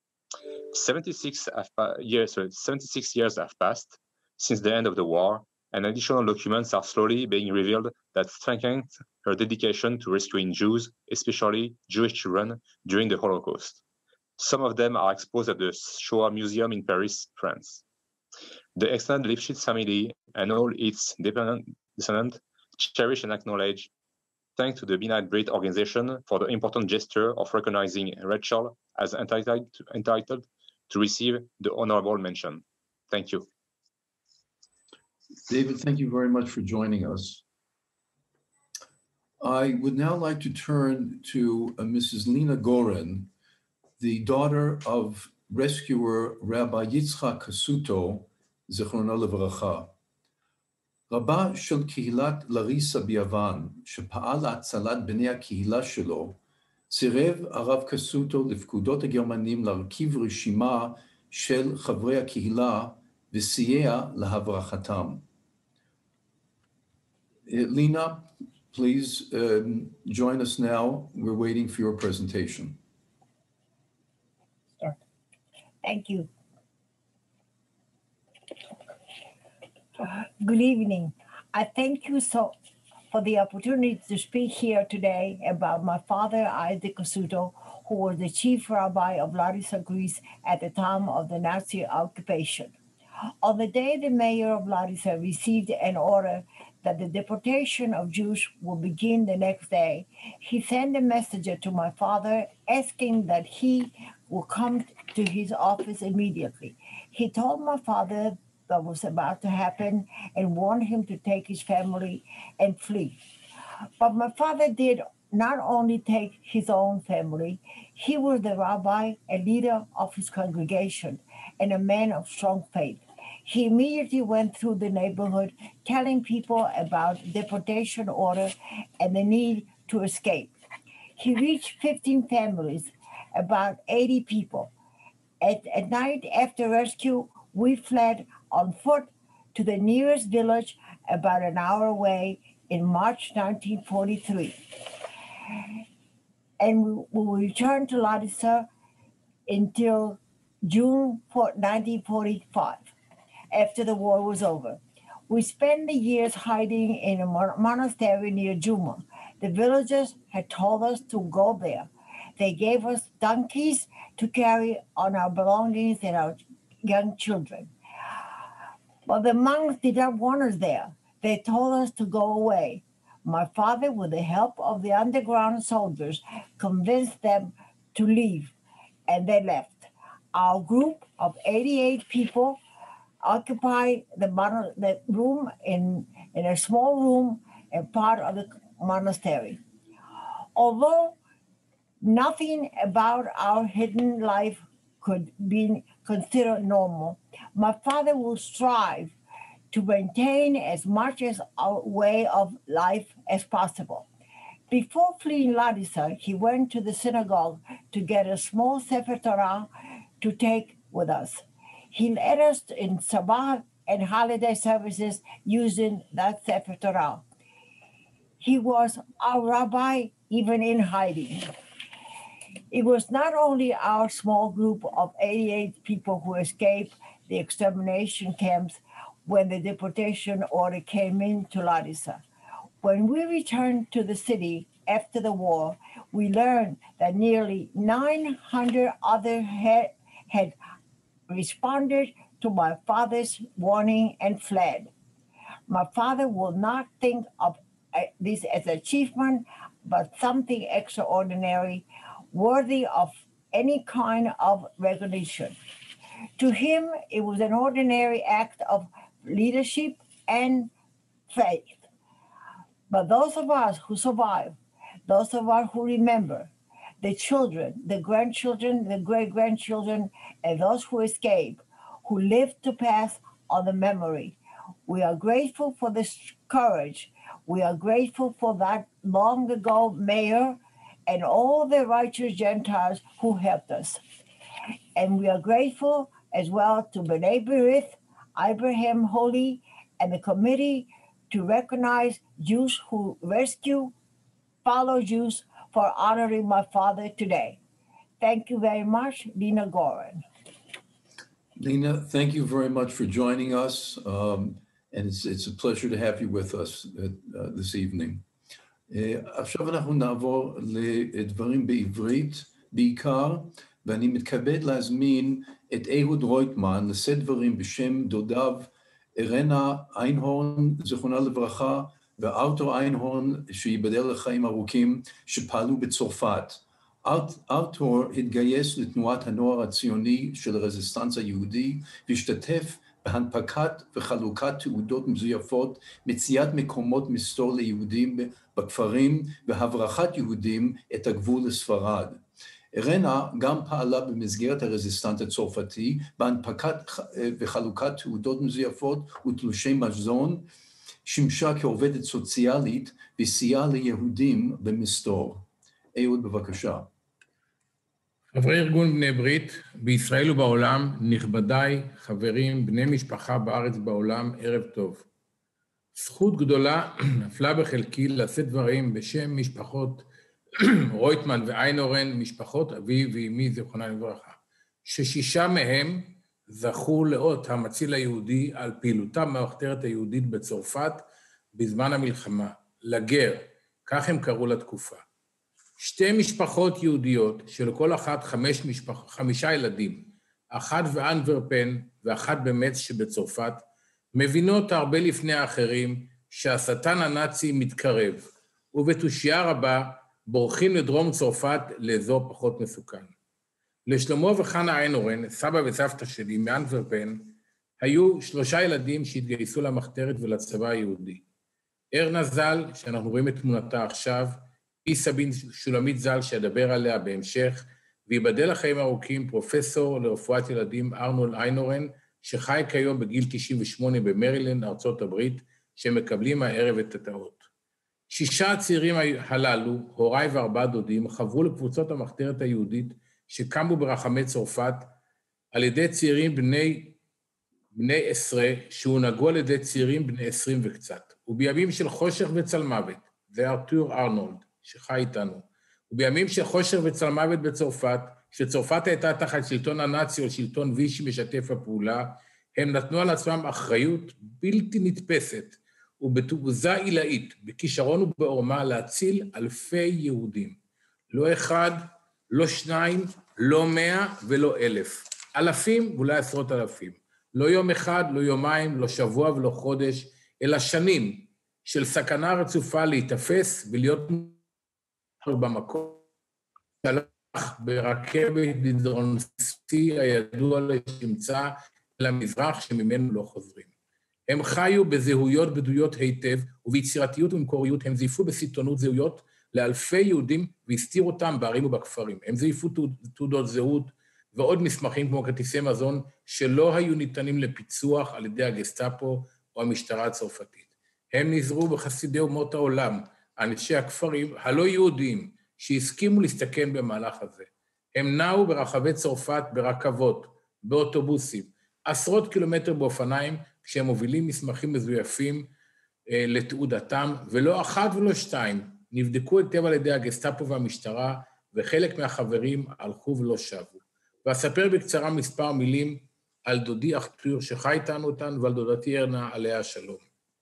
76 years have passed since the end of the war, and additional documents are slowly being revealed that strengthen her dedication to rescuing Jews, especially Jewish children, during the Holocaust. Some of them are exposed at the Shoah Museum in Paris, France. The extended Lifshitz family and all its descendants cherish and acknowledge, thanks to the B'nai B'rith organization, for the important gesture of recognizing Rachel as entitled to receive the honorable mention. Thank you. David, thank you very much for joining us. I would now like to turn to Mrs. Lina Goren, the daughter of rescuer Rabbi Yitzchak Kasuto, זיכרונו לברכה. רבה של קהילת לריסה ביוון, שפעל להצלת בני הקהילה שלו, סירב הרב קסוטו לפקודות הגרמנים להרכיב רשימה של חברי הקהילה וסייע להברחתם. Lina, please join us now. We're waiting for your presentation. Sure. Thank you. Good evening. I thank you for the opportunity to speak here today about my father, Isaac Kasuto, who was the chief rabbi of Larissa, Greece at the time of the Nazi occupation. On the day the mayor of Larissa received an order that the deportation of Jews will begin the next day, he sent a messenger to my father asking that he will come to his office immediately. He told my father that was about to happen and warned him to take his family and flee. But my father did not only take his own family, he was the rabbi and leader of his congregation and a man of strong faith. He immediately went through the neighborhood telling people about the deportation order and the need to escape. He reached 15 families, about 80 people. At night after rescue, we fled on foot to the nearest village about an hour away in March 1943. And we returned to Larissa until June 1945, after the war was over. We spent the years hiding in a monastery near Juma. The villagers had told us to go there. They gave us donkeys to carry on our belongings and our young children. But the monks did not want us there. They told us to go away. My father, with the help of the underground soldiers, convinced them to leave, and they left. Our group of 88 people occupied the room in a small room and part of the monastery. Although nothing about our hidden life could be considered normal, my father will strive to maintain as much as our way of life as possible. Before fleeing Larissa, he went to the synagogue to get a small Sefer Torah to take with us. He led us in Sabbath and holiday services using that Sefer Torah. He was our rabbi even in hiding. It was not only our small group of 88 people who escaped the extermination camps when the deportation order came into Larissa. When we returned to the city after the war, we learned that nearly 900 others had responded to my father's warning and fled. My father will not think of this as an achievement, but something extraordinary, worthy of any kind of recognition. To him, it was an ordinary act of leadership and faith. But those of us who survive, those of us who remember, the children, the grandchildren, the great-grandchildren, and those who escape, who live to pass on the memory, we are grateful for the courage We are grateful for that long ago mayor and all the righteous Gentiles who helped us. And we are grateful as well to B'nai B'rith, Abraham Holy, and the committee to recognize Jews who rescue fellow Jews for honoring my father today. Thank you very much, Lena Goren. Lena, thank you very much for joining us, and it's a pleasure to have you with us this evening. עכשיו אנחנו נעבור לדברים בעברית בעיקר, ואני מתכבד להזמין את אהוד רויטמן לשאת דברים בשם דודיו אירנה איינהורן, זיכרונה לברכה, וארתור איינהורן, שיבדל לחיים ארוכים, שפעלו בצרפת. ארתור התגייס לתנועת הנוער הציוני של הרזיסטנס היהודי, והשתתף בהנפקת וחלוקת תעודות מזויפות, מציאת מקומות מסתור ליהודים בכפרים, והברחת יהודים את הגבול לספרד. אירנה גם פעלה במסגרת הרזיסטנס הצרפתי, בהנפקת וחלוקת תעודות מזויפות ותלושי מזון, שימשה כעובדת סוציאלית וסייעה ליהודים במסתור. אהוד, בבקשה. חברי ארגון בני ברית, בישראל ובעולם, נכבדיי, חברים, בני משפחה בארץ ובעולם, ערב טוב. זכות גדולה נפלה בחלקי לשאת דברים בשם משפחות רויטמן ואיינהורן, משפחות אבי ואמי זיכרונם לברכה, ששישה מהם זכו לאות המציל היהודי על פעילותם במחתרת היהודית בצרפת בזמן המלחמה, לגר, כך הם קראו לתקופה. שתי משפחות יהודיות שלכל אחת 5 ילדים, אחת באנטוורפן ואחת במץ שבצרפת, מבינות הרבה לפני האחרים שהשטן הנאצי מתקרב, ובתושייה רבה בורחים לדרום צרפת לאזור פחות מסוכן. לשלמה וחנה איינהורן, סבא וסבתא שלי מאנטוורפן, היו 3 ילדים שהתגייסו למחתרת ולצבא היהודי. ארנה ז"ל, שאנחנו רואים את תמונתה עכשיו, איסה בן שולמית ז"ל, שאדבר עליה בהמשך, ויבדל לחיים ארוכים פרופסור לרפואת ילדים ארנולד איינהורן, שחי כיום בגיל 98 במרילנד, ארצות הברית, שמקבלים הערב את התאות. 6 הצעירים הללו, הוריי ו4 דודים, חברו לקבוצות המחתרת היהודית שקמו ברחמי צרפת על ידי צעירים בני 10, שהונהגו על ידי צעירים בני 20 וקצת. ובימים של חושך וצל מוות, זה ארתור ארנולד, שחי איתנו, ובימים של חושך וצל מוות בצרפת, שצרפת הייתה תחת שלטון הנאצי או שלטון וישי משתף הפעולה, הם נתנו על עצמם אחריות בלתי נתפסת, ובתעוזה עילאית, בכישרון ובעורמה, להציל אלפי יהודים. לא 1, לא 2, לא 100 ולא 1,000. אלפים ואולי 10,000. לא יום אחד, לא יומיים, לא שבוע ולא חודש, אלא שנים של סכנה רצופה להתאפס ולהיות במקום. שלח ברכבת דרנסי הידוע לשמצה למזרח שממנו לא חוזרים. הם חיו בזהויות בדויות היטב, וביצירתיות ומקוריות הם זייפו בסיטונות זהויות לאלפי יהודים, והסתירו אותם בערים ובכפרים. הם זייפו תעודות זהות ועוד מסמכים כמו כרטיסי מזון, שלא היו ניתנים לפיצוח על ידי הגסטאפו או המשטרה הצרפתית. הם נזרו בחסידי אומות העולם, אנשי הכפרים הלא יהודים, שהסכימו להסתכן במהלך הזה. הם נעו ברחבי צרפת ברכבות, באוטובוסים, עשרות קילומטר באופניים, כשהם מובילים מסמכים מזויפים לתעודתם, ולא 1 ולא 2, נבדקו היטב על ידי הגסטאפו והמשטרה, וחלק מהחברים הלכו ולא שבו. ואספר בקצרה מספר מילים על דודי ארתור שחי איתנו אותנו, ועל דודתי ארנה עליה השלום.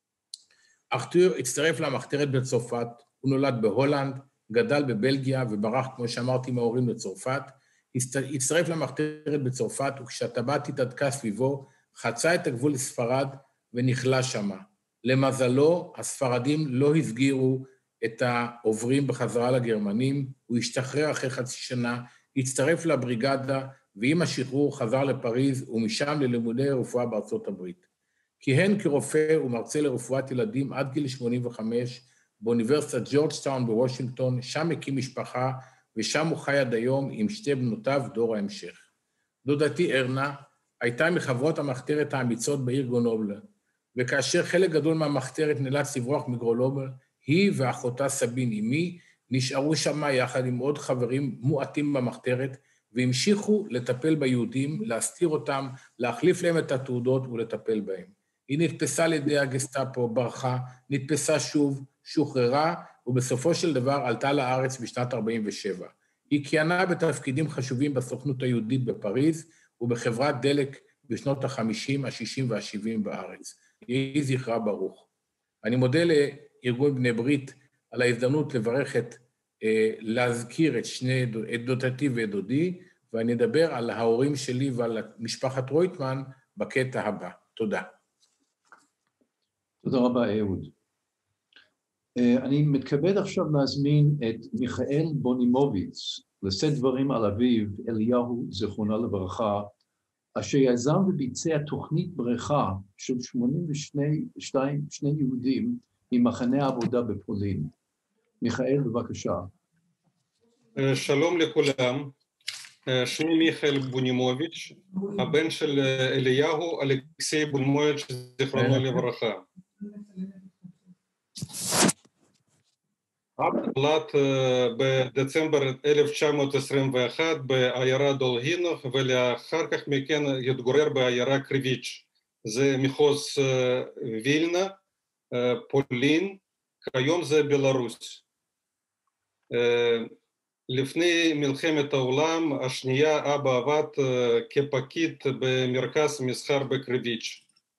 ארתור הצטרף למחתרת בצרפת, הוא נולד בהולנד, גדל בבלגיה וברח, כמו שאמרתי, מההורים לצרפת, הצטרף למחתרת בצרפת, וכשהטבעת התהדקה סביבו, חצה את הגבול לספרד ונכלה שמה. למזלו, הספרדים לא הסגירו את העוברים בחזרה לגרמנים, הוא השתחרר אחרי חצי שנה, הצטרף לבריגדה, ועם השחרור חזר לפריז, ומשם ללימודי רפואה בארצות הברית. כיהן כרופא ומרצה לרפואת ילדים עד גיל 85, באוניברסיטת ג'ורג'טאון בוושינגטון, שם הקים משפחה, ושם הוא חי עד היום עם 2 בנותיו דור ההמשך. דודתי ארנה הייתה מחברות המחתרת האמיצות בעיר גרנובל, וכאשר חלק גדול מהמחתרת נאלץ לברוח מגרונובל, היא ואחותה סבין אמי נשארו שם יחד עם עוד חברים מועטים במחתרת, והמשיכו לטפל ביהודים, להסתיר אותם, להחליף להם את התעודות ולטפל בהם. היא נתפסה על ידי הגסטאפו, ברחה, נתפסה שוב, שוחררה, ובסופו של דבר עלתה לארץ בשנת 47. היא כיהנה בתפקידים חשובים בסוכנות היהודית בפריז, ובחברת דלק בשנות ה-50, ה-60 וה-70 בארץ. יהי זכרה ברוך. אני מודה לארגון בני ברית על ההזדמנות לברך להזכיר את דודתי ואת דודי, ואני אדבר על ההורים שלי ועל משפחת רויטמן בקטע הבא. תודה. תודה רבה, אהוד. אני מתכבד עכשיו להזמין את מיכאל בונימוביץ לשאת דברים על אביו, אליהו, זיכרונה לברכה, אשר יזם וביצע תוכנית בריכה של 82 יהודים ממחנה העבודה בפולין. מיכאל, בבקשה. שלום לכולם, שמי מיכאל בונימוביץ', הבן של אליהו אלכסי בונימוביץ', זיכרונו לברכה. אבא נולד בדצמבר 1921 בעיירה דולגינוב, ולאחר כך מכן התגורר בעיירה קריביץ'. זה מחוז וילנה, פולין, כיום זה בלרוס. לפני מלחמת העולם השנייה אבא עבד כפקיד במרכז מסחר בקריביץ'.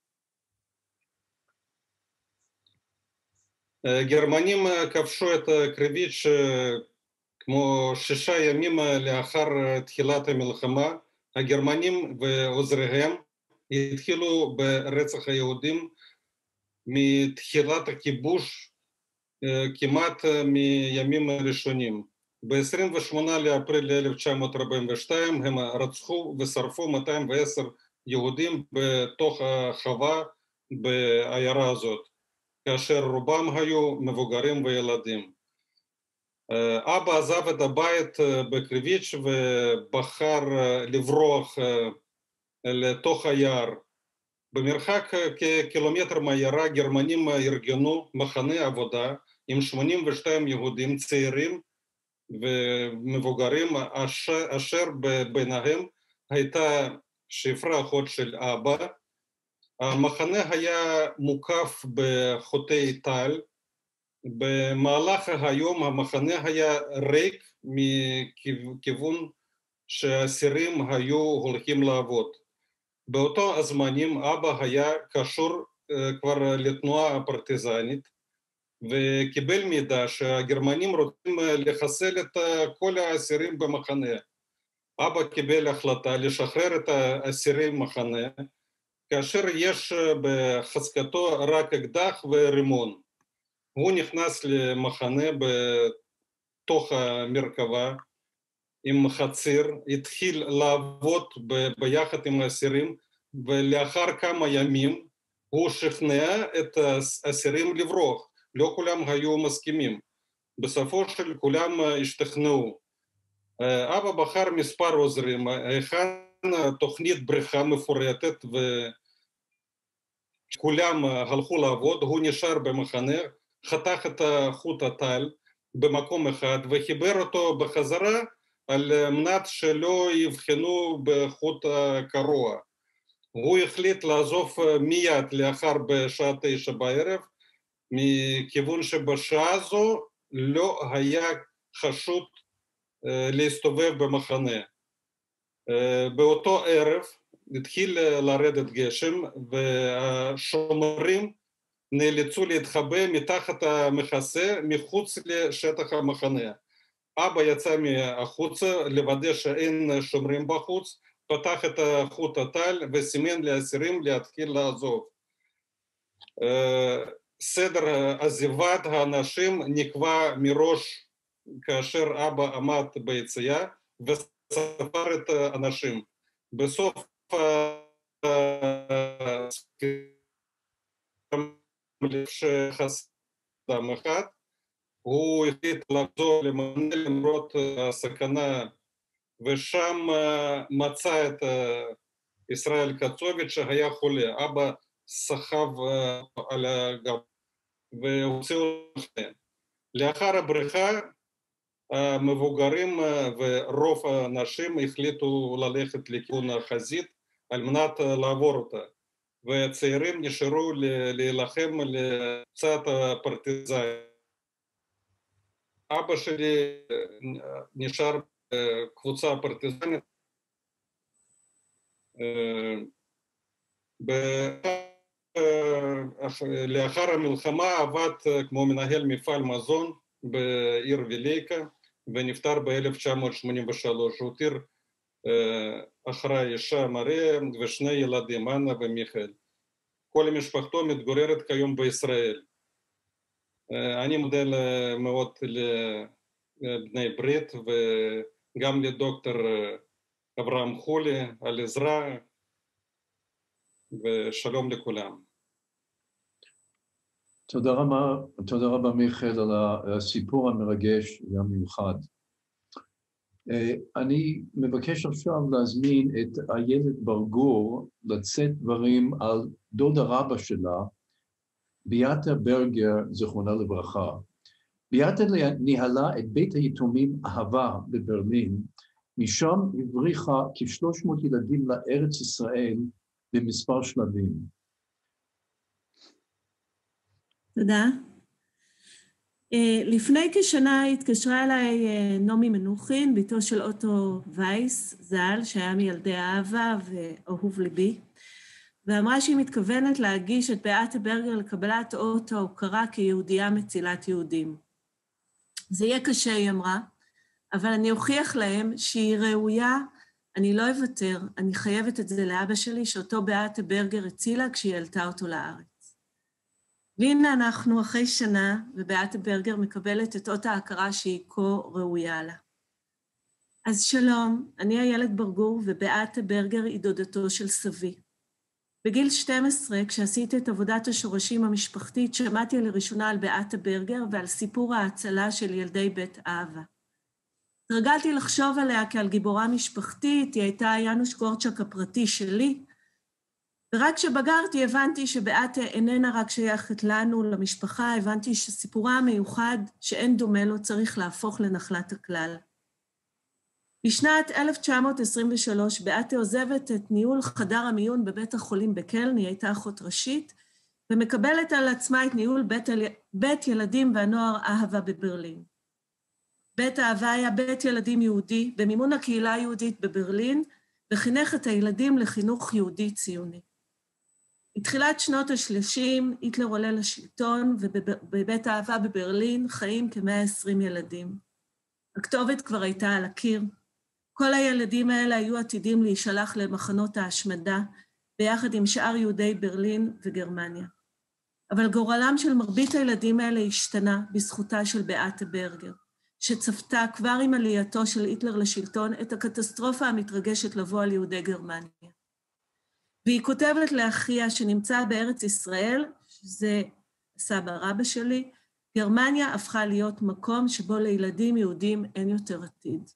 גרמנים כבשו את קריביץ' כמו 6 ימים לאחר תחילת המלחמה. הגרמנים ועוזריהם התחילו ברצח היהודים מתחילת הכיבוש כמעט מימים הראשונים. ב-28 לאפריל 1942 הם רצחו ושרפו 210 יהודים בתוך החווה בעיירה הזאת, כאשר רובם היו מבוגרים וילדים. אבא עזב את הבית בקריביץ' ובחר לברוח לתוך היער. במרחק כקילומטר מהעיירה גרמנים ארגנו מחנה עבודה עם 82 יהודים צעירים ומבוגרים, אשר ביניהם הייתה שפרה אחות של אבא. המחנה היה מוקף בחוטי טל. במהלך היום המחנה היה ריק מכיוון שהאסירים היו הולכים לעבוד. באותו הזמנים אבא היה קשור כבר לתנועה הפרטיזנית, וקיבל מידע שהגרמנים רוצים לחסל את כל האסירים במחנה. אבא קיבל החלטה לשחרר את האסירים במחנה, כאשר יש בחזקתו רק אקדח ורימון. הוא נכנס למחנה בתוך המרכבה עם חציר, התחיל לעבוד ביחד עם האסירים, ולאחר כמה ימים הוא שכנע את האסירים לברוח. לא כולם היו מסכימים. בסופו של כולם השתכנעו. אבא בחר מספר עוזרים, הכן תוכנית בריכה מפורטת וכולם הלכו לעבוד. הוא נשאר במחנה, חתך את חוט הטל במקום אחד וחיבר אותו בחזרה על מנת שלא יבחנו בחוט הקרוע. הוא החליט לעזוב מיד לאחר בשעה 9 בערב, מכיוון שבשעה זו לא היה חשוד להסתובב במחנה. באותו ערב התחיל לרדת גשם והשומרים נאלצו להתחבא מתחת המכסה מחוץ לשטח המחנה. אבא יצא מהחוצה לוודא שאין שומרים בחוץ, פתח את חוט הטל וסימן לאסירים להתחיל לעזוב. סדר עזיבת האנשים נקבע מראש כאשר אבא עמד ביציאה וספר את האנשים. בסוף שחסר אדם אחד, הוא החליט לחזור למחנה למרות הסכנה, ושם מצא את ישראל קצוביץ' שהיה חולה. אבא סחב על הגב והוציאו לכם. לאחר הבריחה, המבוגרים ורוב האנשים החליטו ללכת לכיוון החזית על מנת לעבור אותה, והצעירים נשארו להילחם לצד הפרטיזנים. אבא שלי נשאר בקבוצה פרטיזנית. לאחר המלחמה עבד כמו מנהל מפעל מזון בעיר ויליקה ונפטר ב-1983. הוא הותיר אחרי אישה מריה ושני ילדים, אנה ומיכאל. כל משפחתו מתגוררת כיום בישראל. אני מודה מאוד לבני ברית וגם לדוקטור אברהם חולי על עזרה, ושלום לכולם. תודה רבה מיכאל על הסיפור המרגש והמיוחד. אני מבקש עכשיו להזמין את איילת ברגור לשאת דברים על דודה רבא שלה, ביאטה ברגר, זכרונה לברכה. ביאטה ניהלה את בית היתומים אהבה בברלין, משם הבריחה כ-300 ילדים לארץ ישראל במספר שלבים. תודה. לפני כשנה התקשרה אליי נעמי מנוחין, ביתו של אוטו וייס, ז"ל, שהיה מילדי אהבה ואהוב ליבי, ואמרה שהיא מתכוונת להגיש את ביאטה ברגר לקבלת אות ההוקרה כיהודייה מצילת יהודים. זה יהיה קשה, היא אמרה, אבל אני אוכיח להם שהיא ראויה, אני לא אוותר, אני חייבת את זה לאבא שלי, שאותו ביאטה ברגר הצילה כשהיא העלתה אותו לארץ. והנה אנחנו אחרי שנה, וביאטה ברגר מקבלת את אות ההכרה שהיא כה ראויה לה. אז שלום, אני איילת ברגור, וביאטה ברגר היא דודתו של סבי. בגיל 12, כשעשיתי את עבודת השורשים המשפחתית, שמעתי לראשונה על ביאטה ברגר ועל סיפור ההצלה של ילדי בית אהבה. התרגלתי לחשוב עליה כעל גיבורה משפחתית, היא הייתה יאנוש קורצ'ק הפרטי שלי, ורק כשבגרתי הבנתי שביאטה איננה רק שייכת לנו, למשפחה, הבנתי שסיפורה המיוחד שאין דומה לו צריך להפוך לנחלת הכלל. בשנת 1923 ביאטה עוזבת את ניהול חדר המיון בבית החולים בקלן, היא הייתה אחות ראשית, ומקבלת על עצמה את ניהול בית ילדים והנוער אהבה בברלין. בית אהבה היה בית ילדים יהודי במימון הקהילה היהודית בברלין, וחינך את הילדים לחינוך יהודי ציוני. בתחילת שנות ה-30 היטלר עולה לשלטון, ובבית אהבה בברלין חיים כ-120 ילדים. הכתובת כבר הייתה על הקיר. כל הילדים האלה היו עתידים להישלח למחנות ההשמדה, ביחד עם שאר יהודי ברלין וגרמניה. אבל גורלם של מרבית הילדים האלה השתנה בזכותה של ביאטה ברגר, שצפתה כבר עם עלייתו של היטלר לשלטון את הקטסטרופה המתרגשת לבוא על יהודי גרמניה. והיא כותבת לאחיה שנמצא בארץ ישראל, שזה סבא רבא שלי, גרמניה הפכה להיות מקום שבו לילדים יהודים אין יותר עתיד.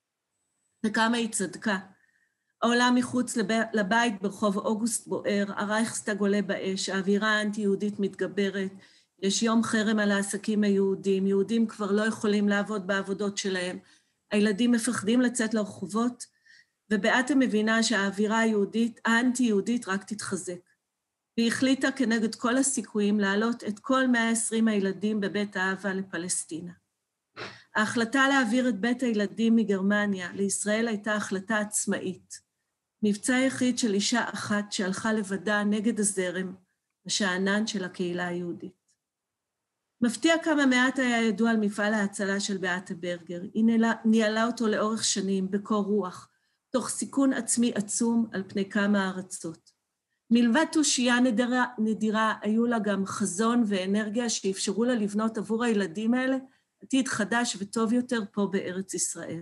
וכמה היא צדקה. העולם מחוץ לבית ברחוב אוגוסט בוער, הרייכסטאג עולה באש, האווירה האנטי-יהודית מתגברת, יש יום חרם על העסקים היהודים, יהודים כבר לא יכולים לעבוד בעבודות שלהם, הילדים מפחדים לצאת לרחובות, וביאטה מבינה שהאווירה היהודית, האנטי-יהודית רק תתחזק. והיא החליטה כנגד כל הסיכויים להעלות את כל 120 הילדים בבית אהבה לפלסטינה. ההחלטה להעביר את בית הילדים מגרמניה לישראל הייתה החלטה עצמאית. מבצע יחיד של אישה אחת שהלכה לבדה נגד הזרם, השאנן של הקהילה היהודית. מפתיע כמה מעט היה ידוע על מפעל ההצלה של ביאטה ברגר. היא ניהלה אותו לאורך שנים בקור רוח, תוך סיכון עצמי עצום על פני כמה ארצות. מלבד תושייה נדירה, היו לה גם חזון ואנרגיה שאפשרו לה לבנות עבור הילדים האלה עתיד חדש וטוב יותר פה בארץ ישראל.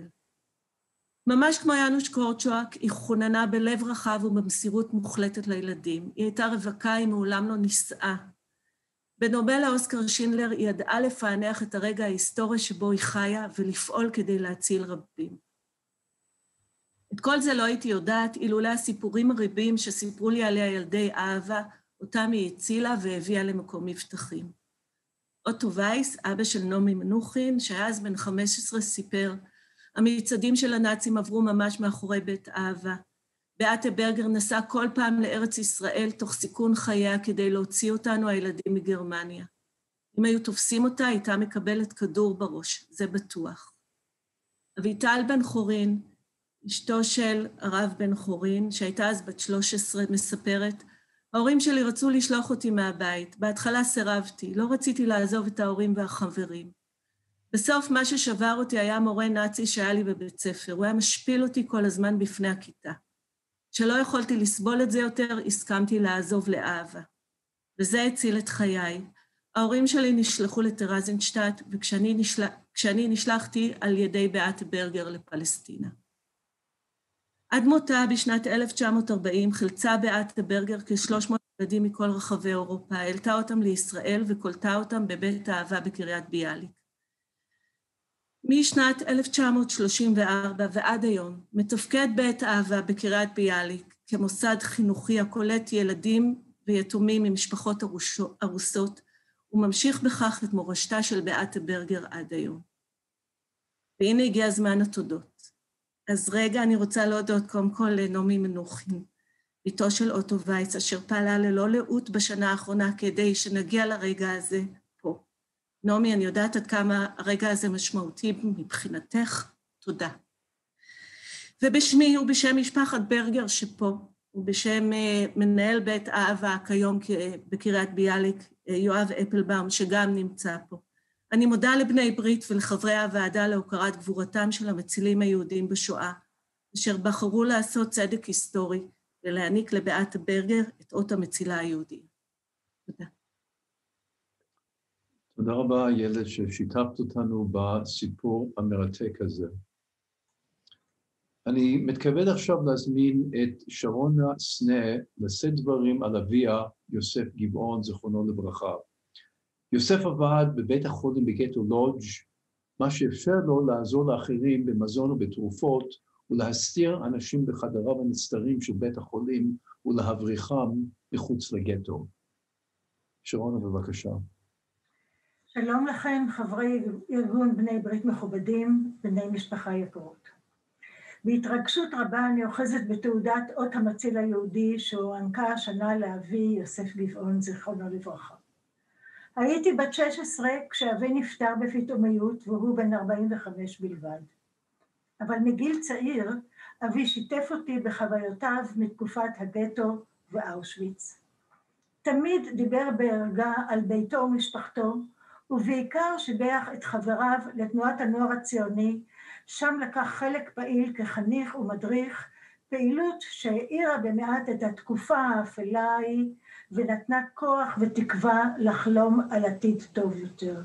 ממש כמו יאנוש קורצ'ק, היא חוננה בלב רחב ובמסירות מוחלטת לילדים. היא הייתה רווקה, היא מעולם לא נישאה. בנובל האוסקר שינדלר היא ידעה לפענח את הרגע ההיסטורי שבו היא חיה ולפעול כדי להציל רבים. את כל זה לא הייתי יודעת, אילולא הסיפורים הרבים שסיפרו לי עליה ילדי אהבה, אותם היא הצילה והביאה למקום מבטחים. אוטו וייס, אבא של נעמי מנוחין, שהיה אז בן 15, סיפר, המצעדים של הנאצים עברו ממש מאחורי בית אהבה. באטה ברגר נסע כל פעם לארץ ישראל תוך סיכון חייה כדי להוציא אותנו הילדים מגרמניה. אם היו תופסים אותה, הייתה מקבלת כדור בראש, זה בטוח. אביטל בן חורין, אשתו של הרב בן חורין, שהייתה אז בת 13, מספרת, ההורים שלי רצו לשלוח אותי מהבית, בהתחלה סירבתי, לא רציתי לעזוב את ההורים והחברים. בסוף מה ששבר אותי היה מורה נאצי שהיה לי בבית ספר, הוא היה משפיל אותי כל הזמן בפני הכיתה. כשלא יכולתי לסבול את זה יותר, הסכמתי לעזוב לאהבה. וזה הציל את חיי. ההורים שלי נשלחו לטרזינשטט, וכשאני נשלחתי על ידי באטה ברגר לפלסטינה. עד מותה בשנת 1940 חילצה באטה ברגר כ-300 ילדים מכל רחבי אירופה, העלתה אותם לישראל וקולטה אותם בבית האהבה בקריית ביאליק. משנת 1934 ועד היום מתפקד בית האהבה בקריית ביאליק כמוסד חינוכי הקולט ילדים ויתומים ממשפחות ארוסות, וממשיך בכך את מורשתה של באטה ברגר עד היום. והנה הגיע הזמן התודות. אז רגע, אני רוצה להודות קודם כל לנעמי מנוחין, ביתו של אוטו וייס, אשר פעלה ללא לאות בשנה האחרונה כדי שנגיע לרגע הזה פה. נעמי, אני יודעת עד כמה הרגע הזה משמעותי מבחינתך, תודה. ובשמי ובשם משפחת ברגר שפה, ובשם מנהל בית אהבה כיום בקריית ביאליק, יואב אפלבאום, שגם נמצא פה. אני מודה לבני ברית ולחברי הוועדה להוקרת גבורתם של המצילים היהודים בשואה, אשר בחרו לעשות צדק היסטורי ולהעניק לבאטה ברגר את אות המצילה היהודית. תודה. תודה רבה, איילת, ששיתפת אותנו בסיפור המרתק הזה. אני מתכבד עכשיו להזמין את שרונה סנה לשאת דברים על אביה, יוסף גבעון, זיכרונו לברכה. יוסף עבד בבית החולים בגטו לודג', מה שאפשר לו לעזור לאחרים במזון ובתרופות, ולהסתיר אנשים בחדריו הנסתרים של בית החולים, ולהבריחם מחוץ לגטו. שרונה, בבקשה. שלום לכם, חברי ארגון בני ברית מכובדים, בני משפחה יקרות. בהתרגשות רבה אני אוחזת בתעודת אות המציל היהודי, שהוענקה השנה לאבי יוסף גבעון, זיכרונו לברכה. הייתי בת 16 כשאבי נפטר בפתאומיות, והוא בן 45 בלבד. אבל מגיל צעיר, אבי שיתף אותי בחוויותיו מתקופת הגטו ואושוויץ. תמיד דיבר בערגה על ביתו ומשפחתו, ובעיקר שיבח את חבריו לתנועת הנוער הציוני, שם לקח חלק פעיל כחניך ומדריך, פעילות שהאירה במעט את התקופה האפלה ההיא, ונתנה כוח ותקווה לחלום על עתיד טוב יותר.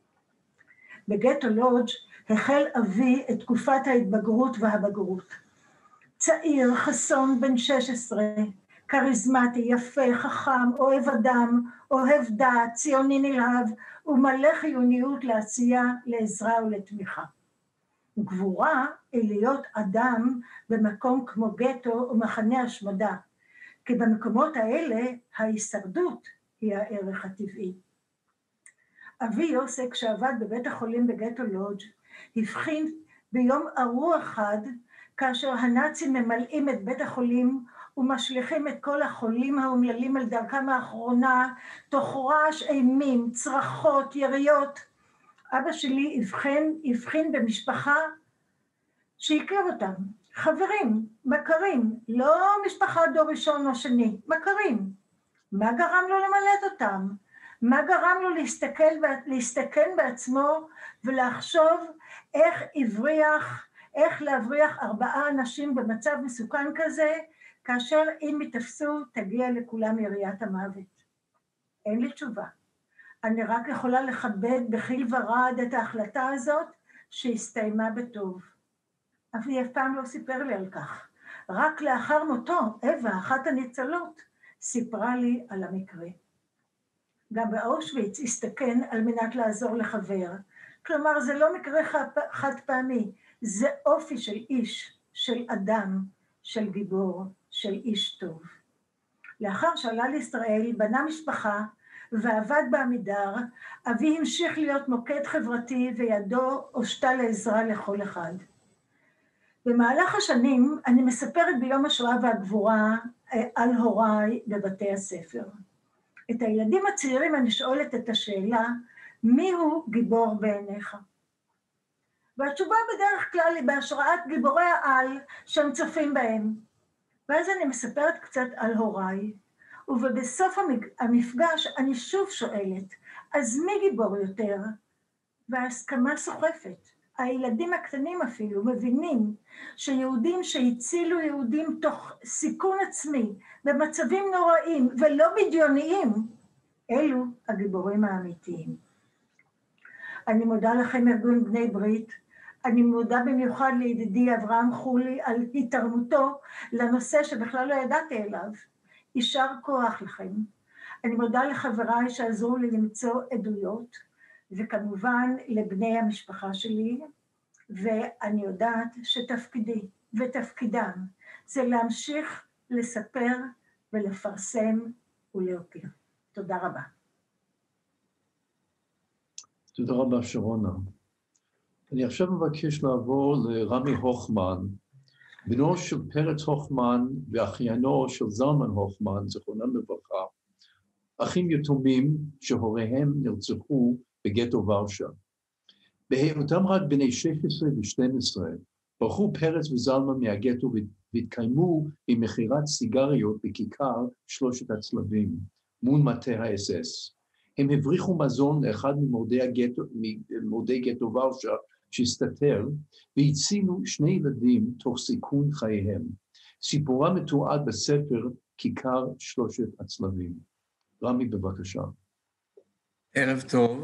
בגטו לודג' החל אבי את תקופת ההתבגרות והבגרות. צעיר, חסון, בן 16, כריזמטי, יפה, חכם, אוהב אדם, אוהב דעת, ציוני נלהב, ומלא חיוניות לעשייה, לעזרה ולתמיכה. גבורה היא להיות אדם במקום כמו גטו ומחנה השמדה, כי במקומות האלה ההישרדות היא הערך הטבעי. אבי יוסק, שעבד בבית החולים בגטו לודג', הבחין ביום ארור אחד, כאשר הנאצים ממלאים את בית החולים ומשליכים את כל החולים האומללים על דרכם האחרונה, תוך רעש אימים, צרחות, יריות. אבא שלי הבחין במשפחה שהכיר אותם, חברים, מכרים, לא משפחה דור ראשון או שני, מכרים. מה גרם לו למלט אותם? מה גרם לו להסתכן בעצמו ולחשוב איך להבריח 4 אנשים במצב מסוכן כזה, כאשר אם יתפסו תגיע לכולם יריית המוות? אין לי תשובה. אני רק יכולה לכבד בחיל ורד את ההחלטה הזאת שהסתיימה בטוב. אבי אף פעם לא סיפר לי על כך. רק לאחר מותו, אווה, אחת הניצולות, סיפרה לי על המקרה. גם באושוויץ הסתכן על מנת לעזור לחבר. כלומר, זה לא מקרה חד פעמי, זה אופי של איש, של אדם, של גיבור, של איש טוב. לאחר שעלה לישראל, בנה משפחה ועבד בעמידר, אבי המשיך להיות מוקד חברתי וידו הושטה לעזרה לכל אחד. במהלך השנים אני מספרת ביום השואה והגבורה על הוריי בבתי הספר. את הילדים הצעירים אני שואלת את השאלה, מיהו גיבור בעיניך? והתשובה בדרך כלל היא בהשראת גיבורי העל שהם צופים בהם. ואז אני מספרת קצת על הוריי, ובסוף המפגש אני שוב שואלת, אז מי גיבור יותר? וההסכמה סוחפת. הילדים הקטנים אפילו מבינים שיהודים שהצילו יהודים תוך סיכון עצמי, במצבים נוראים ולא בדיוניים, אלו הגיבורים האמיתיים. אני מודה לכם ארגון בני ברית, אני מודה במיוחד לידידי אברהם חולי על התערמותו לנושא שבכלל לא ידעתי אליו. יישר כוח לכם. אני מודה לחבריי שעזרו לי למצוא עדויות, וכמובן לבני המשפחה שלי, ואני יודעת שתפקידי ותפקידם זה להמשיך לספר ולפרסם ולהוקיר. תודה רבה. תודה רבה שרונה. אני עכשיו מבקש לעבור לרמי הוכמן, בנו של פרץ הוכמן ואחיינו של זלמן הוכמן, זכרונם לברכה, אחים יתומים שהוריהם נרצחו בגטו ורשה. בהיותם רק בני 16 ו-12, ברחו פרץ וזלמן מהגטו והתקיימו במכירת סיגריות בכיכר שלושת הצלבים, מול מטה האס-אס. הם הבריחו מזון לאחד ממורדי גטו ורשה שהסתתר, והצילו 2 ילדים תוך סיכון חייהם. סיפורם מתועד בספר כיכר שלושת הצלבים. רמי, בבקשה. ערב טוב.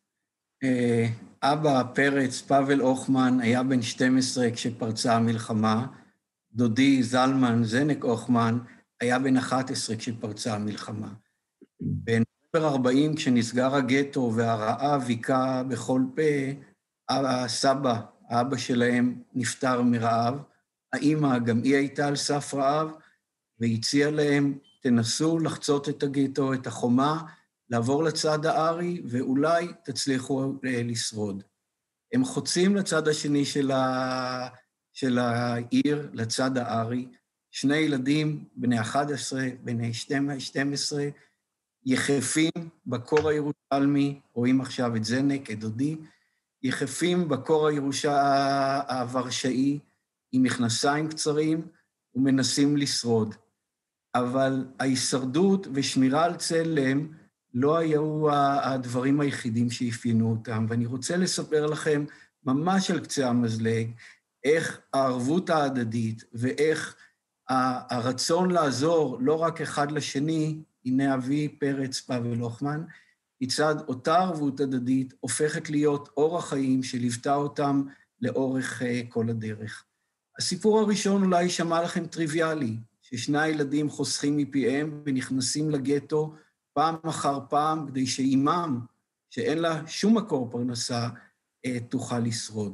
אבא פרץ, פאבל הוכמן, היה בן 12 כשפרצה המלחמה. דודי זלמן זנק הוכמן היה בן 11 כשפרצה המלחמה. בנובמבר 40, כשנסגר הגטו והרעב היכה בכל פה, הסבא, האבא שלהם, נפטר מרעב. האמא, גם היא הייתה על סף רעב, והציעה להם, תנסו לחצות את הגטו, את החומה, לעבור לצד הארי, ואולי תצליחו לשרוד. הם חוצים לצד השני של העיר, לצד הארי, 2 ילדים, בני 11, בני 12, יחפים בקור הירושלמי, רואים עכשיו את זנק, את דודי, יחפים בקור הוורשאי, עם מכנסיים קצרים, ומנסים לשרוד. אבל ההישרדות ושמירה על צלם לא היו הדברים היחידים שאפיינו אותם, ואני רוצה לספר לכם ממש על קצה המזלג, איך הערבות ההדדית ואיך הרצון לעזור לא רק אחד לשני, הנה אבי פרץ פאבל הוכמן, מצד אותה ערבות הדדית הופכת להיות אורח חיים שליוותה אותם לאורך כל הדרך. הסיפור הראשון אולי יישמע לכם טריוויאלי, ש2 ילדים חוסכים מפיהם ונכנסים לגטו פעם אחר פעם, כדי שאימם, שאין לה שום מקור פרנסה, תוכל לשרוד.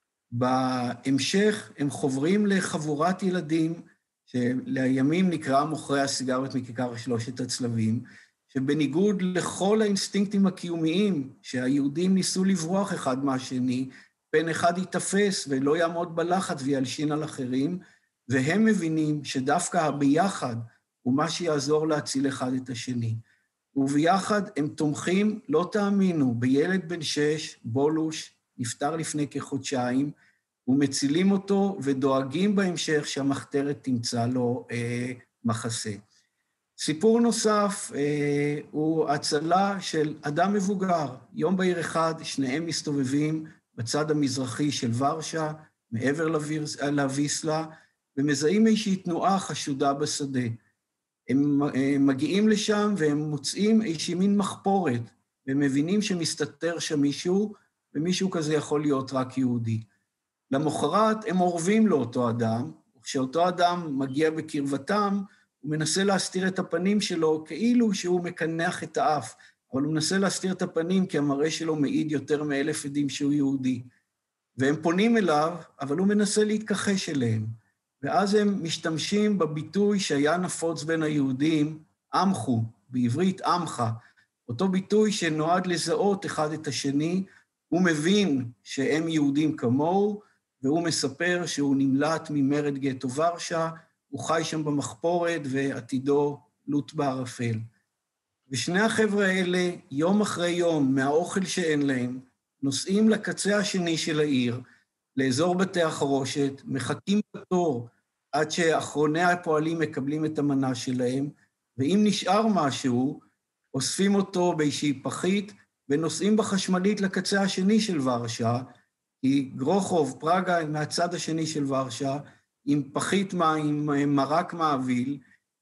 בהמשך הם חוברים לחבורת ילדים, שלימים נקרא מוכרי הסיגריות מכיכר שלושת הצלבים, שבניגוד לכל האינסטינקטים הקיומיים, שהיהודים ניסו לברוח אחד מהשני, פן אחד יתפס ולא יעמוד בלחץ וילשין על אחרים, והם מבינים שדווקא הביחד הוא מה שיעזור להציל אחד את השני. וביחד הם תומכים, לא תאמינו, בילד בן 6, בולוש, נפטר לפני כחודשיים, ומצילים אותו ודואגים בהמשך שהמחתרת תמצא לו מחסה. סיפור נוסף הוא הצלה של אדם מבוגר. יום בהיר אחד, 2 מסתובבים בצד המזרחי של ורשה, מעבר לוויסלה, ומזהים איזושהי תנועה חשודה בשדה. הם מגיעים לשם והם מוצאים איזושהי מין מחפורת, והם מבינים שמסתתר שם מישהו, ומישהו כזה יכול להיות רק יהודי. למחרת הם אורבים לאותו אדם, וכשאותו אדם מגיע בקרבתם, הוא מנסה להסתיר את הפנים שלו כאילו שהוא מקנח את האף, אבל הוא מנסה להסתיר את הפנים כי המראה שלו מעיד יותר מ1,000 עדים שהוא יהודי. והם פונים אליו, אבל הוא מנסה להתכחש אליהם. ואז הם משתמשים בביטוי שהיה נפוץ בין היהודים, עמכו, בעברית עמך, אותו ביטוי שנועד לזהות אחד את השני, הוא מבין שהם יהודים כמוהו, והוא מספר שהוא נמלט ממרד גטו ורשה, הוא חי שם במחפורת ועתידו לוט בערפל. ושני החבר'ה האלה, יום אחרי יום, מהאוכל שאין להם, נוסעים לקצה השני של העיר, לאזור בתי החרושת, מחכים בתור עד שאחרוני הפועלים מקבלים את המנה שלהם, ואם נשאר משהו, אוספים אותו באיזושהי פחית, ונוסעים בחשמלית לקצה השני של ורשה, כי גרוחוב, פראגה, מהצד השני של ורשה, עם פחית מים, עם מרק מעביל,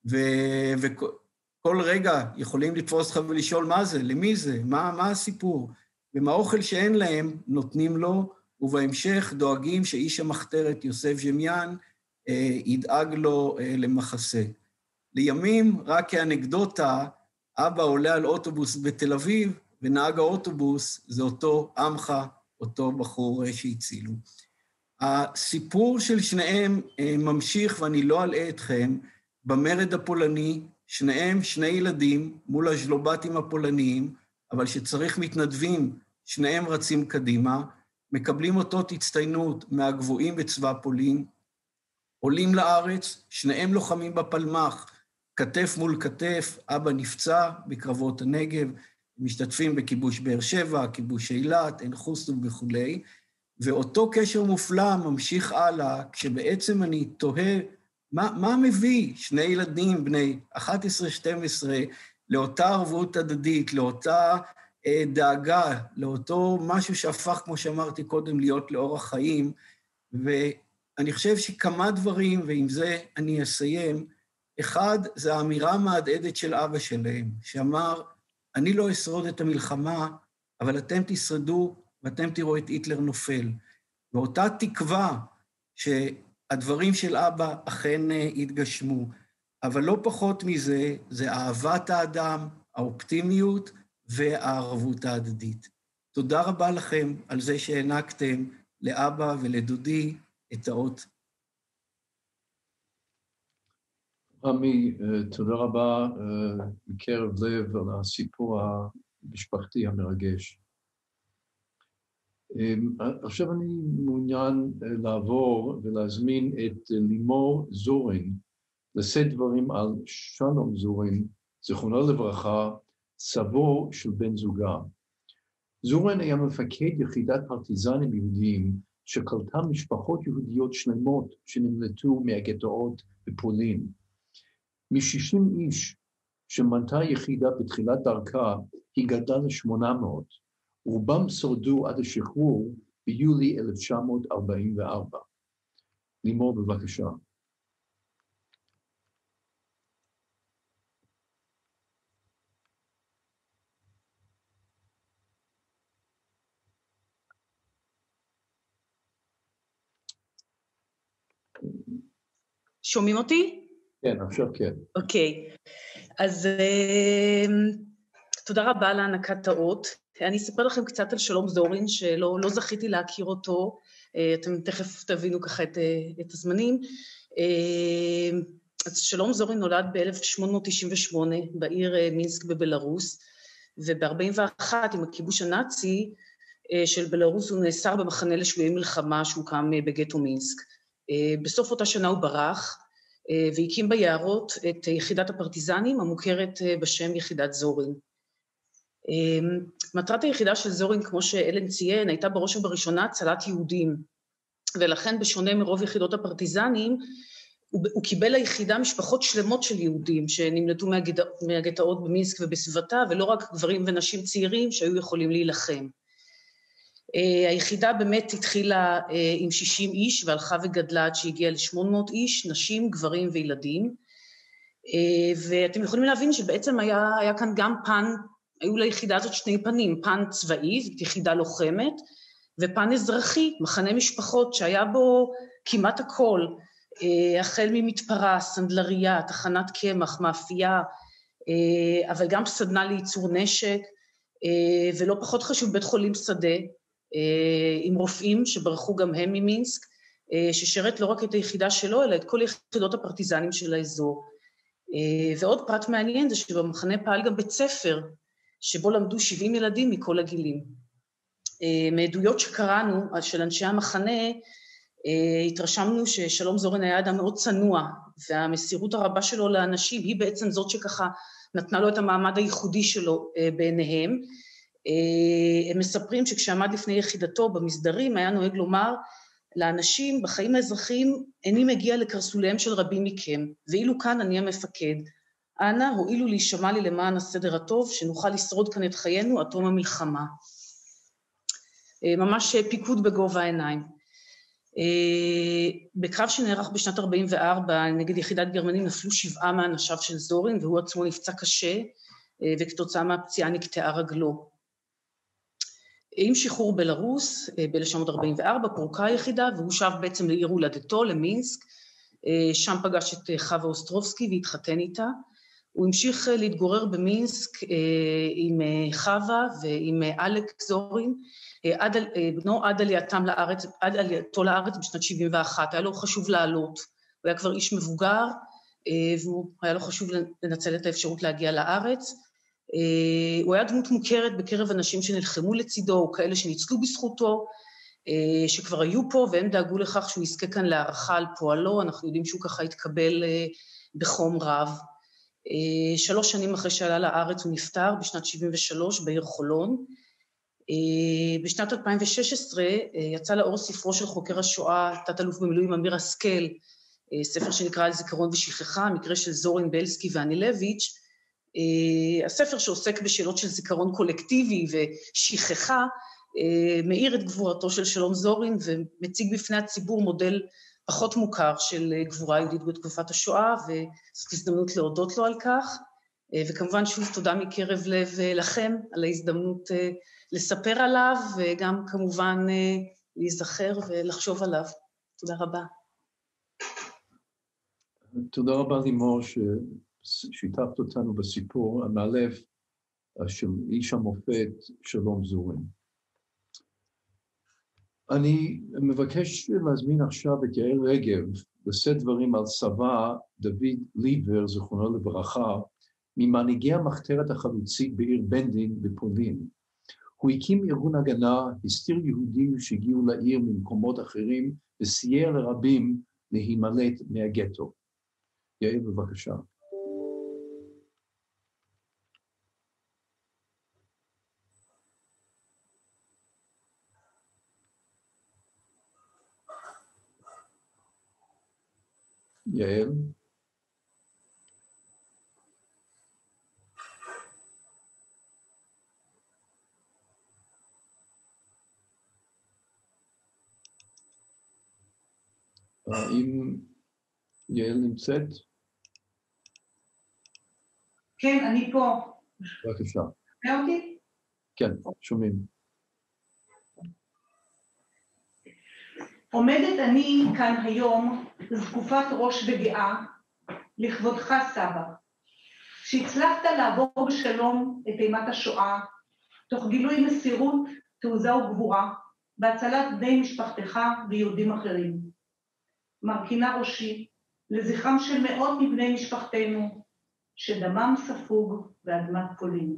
וכל רגע יכולים לתפוס אותך ולשאול מה זה, למי זה, מה הסיפור. ומהאוכל שאין להם נותנים לו, ובהמשך דואגים שאיש המחתרת יוסף ג'מיאן ידאג לו למחסה. לימים, רק כאנקדוטה, אבא עולה על אוטובוס בתל אביב, ונהג האוטובוס זה אותו עמך, אותו בחור שהצילו. הסיפור של שניהם ממשיך, ואני לא אלאה אתכם, במרד הפולני, שניהם שני ילדים מול הז'לובטים הפולניים, אבל שצריך מתנדבים, שניהם רצים קדימה, מקבלים אותות הצטיינות מהגבוהים בצבא פולין, עולים לארץ, שניהם לוחמים בפלמ"ח, כתף מול כתף, אבא נפצע בקרבות הנגב, משתתפים בכיבוש באר שבע, כיבוש אילת, עין חוסטום וכו'. ואותו קשר מופלא ממשיך הלאה, כשבעצם אני תוהה, מה מביא שני ילדים בני 11-12 לאותה ערבות הדדית, לאותה דאגה, לאותו משהו שהפך, כמו שאמרתי קודם, להיות לאורח חיים, ואני חושב שכמה דברים, ועם זה אני אסיים, אחד, זה האמירה המהדהדת של אבא שלהם, שאמר, אני לא אשרוד את המלחמה, אבל אתם תשרדו, ואתם תראו את היטלר נופל. ואותה תקווה שהדברים של אבא אכן יתגשמו, אבל לא פחות מזה, זה אהבת האדם, האופטימיות והערבות ההדדית. תודה רבה לכם על זה שהענקתם לאבא ולדודי את האות. רמי, תודה רבה מקרב לב על הסיפור המשפחתי המרגש. עכשיו אני מעוניין לעבור ולהזמין את לימור זורין, לשאת דברים על שלום זורין, זיכרונו לברכה, סבו של בן זוגה. זורין היה מפקד יחידת פרטיזנים יהודיים, שקלטה משפחות יהודיות שלמות שנמלטו מהגטאות בפולין. מ-60 איש שמנתה יחידה בתחילת דרכה, היא גדלה ל-800, רובם שרדו עד השחרור ביולי 1944. לימור, בבקשה. שומעים אותי? כן, עכשיו כן. אוקיי, אז תודה רבה על הענקת האות. אני אספר לכם קצת על שלום זורין, שלא זכיתי להכיר אותו, אתם תכף תבינו ככה את הזמנים. אז שלום זורין נולד ב-1898 בעיר מינסק בבלרוס, וב-41 עם הכיבוש הנאצי של בלרוס הוא נאסר במחנה לשבויי מלחמה שהוקם בגטו מינסק. בסוף אותה שנה הוא ברח, והקים ביערות את יחידת הפרטיזנים המוכרת בשם יחידת זורין. מטרת היחידה של זורין, כמו שאלן ציין, הייתה בראש ובראשונה הצלת יהודים, ולכן בשונה מרוב יחידות הפרטיזנים, הוא קיבל ליחידה משפחות שלמות של יהודים שנמלטו מהגטאות במינסק ובסביבתה, ולא רק גברים ונשים צעירים שהיו יכולים להילחם. היחידה באמת התחילה עם 60 איש והלכה וגדלה עד שהגיעה ל-800 איש, נשים, גברים וילדים, ואתם יכולים להבין שבעצם היה כאן גם פן, היו ליחידה הזאת שני פנים, פן צבאי, זאת יחידה לוחמת, ופן אזרחי, מחנה משפחות שהיה בו כמעט הכל, החל ממתפרה, סנדלריה, תחנת קמח, מאפייה, אבל גם סדנה לייצור נשק, ולא פחות חשוב בית חולים שדה, עם רופאים שברחו גם הם ממינסק, ששירת לא רק את היחידה שלו, אלא את כל יחידות הפרטיזנים של האזור. ועוד פרט מעניין זה שבמחנה פעל גם בית ספר, שבו למדו 70 ילדים מכל הגילים. מעדויות שקראנו של אנשי המחנה, התרשמנו ששלום זורן היה אדם מאוד צנוע, והמסירות הרבה שלו לאנשים היא בעצם זאת שככה נתנה לו את המעמד הייחודי שלו בעיניהם. הם מספרים שכשעמד לפני יחידתו במסדרים, היה נוהג לומר לאנשים בחיים האזרחיים, איני מגיע לקרסוליהם של רבים מכם, ואילו כאן אני המפקד. אנא, הועילו להישמע לי למען הסדר הטוב, שנוכל לשרוד כאן את חיינו עד תום המלחמה. ממש פיקוד בגובה העיניים. בקרב שנערך בשנת 44 נגד יחידת גרמנים נפלו 7 מאנשיו של זורין, והוא עצמו נפצע קשה, וכתוצאה מהפציעה נקטעה רגלו. עם שחרור בלרוס, ב-1944 פורקה היחידה, והוא שב בעצם לעיר הולדתו, למינסק, שם פגש את חווה אוסטרובסקי והתחתן איתה. הוא המשיך להתגורר במינסק עם חווה ועם אלק זורין, עד עלייתו לארץ בשנת 71, היה לו חשוב לעלות, הוא היה כבר איש מבוגר, והיה לו חשוב לנצל את האפשרות להגיע לארץ. הוא היה דמות מוכרת בקרב אנשים שנלחמו לצידו, או כאלה שניצלו בזכותו, שכבר היו פה, והם דאגו לכך שהוא יזכה כאן להערכה על פועלו, אנחנו יודעים שהוא ככה התקבל בחום רב. 3 שנים אחרי שעלה לארץ הוא נפטר, בשנת 73 בעיר חולון. בשנת 2016 יצא לאור ספרו של חוקר השואה, תת-אלוף במילואים אמיר השכל, ספר שנקרא על זיכרון ושכחה, המקרה של זורין בלסקי ואנילביץ', הספר שעוסק בשאלות של זיכרון קולקטיבי ושכחה, מאיר את גבורתו של שלום זורין ומציג בפני הציבור מודל פחות מוכר של גבורה יהודית בתקופת השואה, וזאת הזדמנות להודות לו על כך, וכמובן שוב תודה מקרב לב לכם על ההזדמנות לספר עליו, וגם כמובן להיזכר ולחשוב עליו. תודה רבה. תודה רבה לימור ששיתפת אותנו בסיפור המאלף של איש המופת שלום זורין. אני מבקש להזמין עכשיו את יעל רגב לשאת דברים על סבה דוד ליבר, זכרונו לברכה, ממנהיגי המחתרת החלוצית בעיר בנדין בפולין. הוא הקים ארגון הגנה, הסתיר יהודים שהגיעו לעיר ממקומות אחרים, וסייע לרבים להימלט מהגטו. יעל, בבקשה. יעל. האם יעל נמצאת? כן, אני פה. בבקשה. שומע אותי? כן, שומעים. עומדת אני כאן היום זקופת ראש וגאה לכבודך סבא, שהצלחת לעבור בשלום את אימת השואה, תוך גילוי מסירות, תעוזה וגבורה, בהצלת בני משפחתך ויהודים אחרים. מרכינה ראשי לזכרם של מאות מבני משפחתנו, שדמם ספוג באדמת פולין.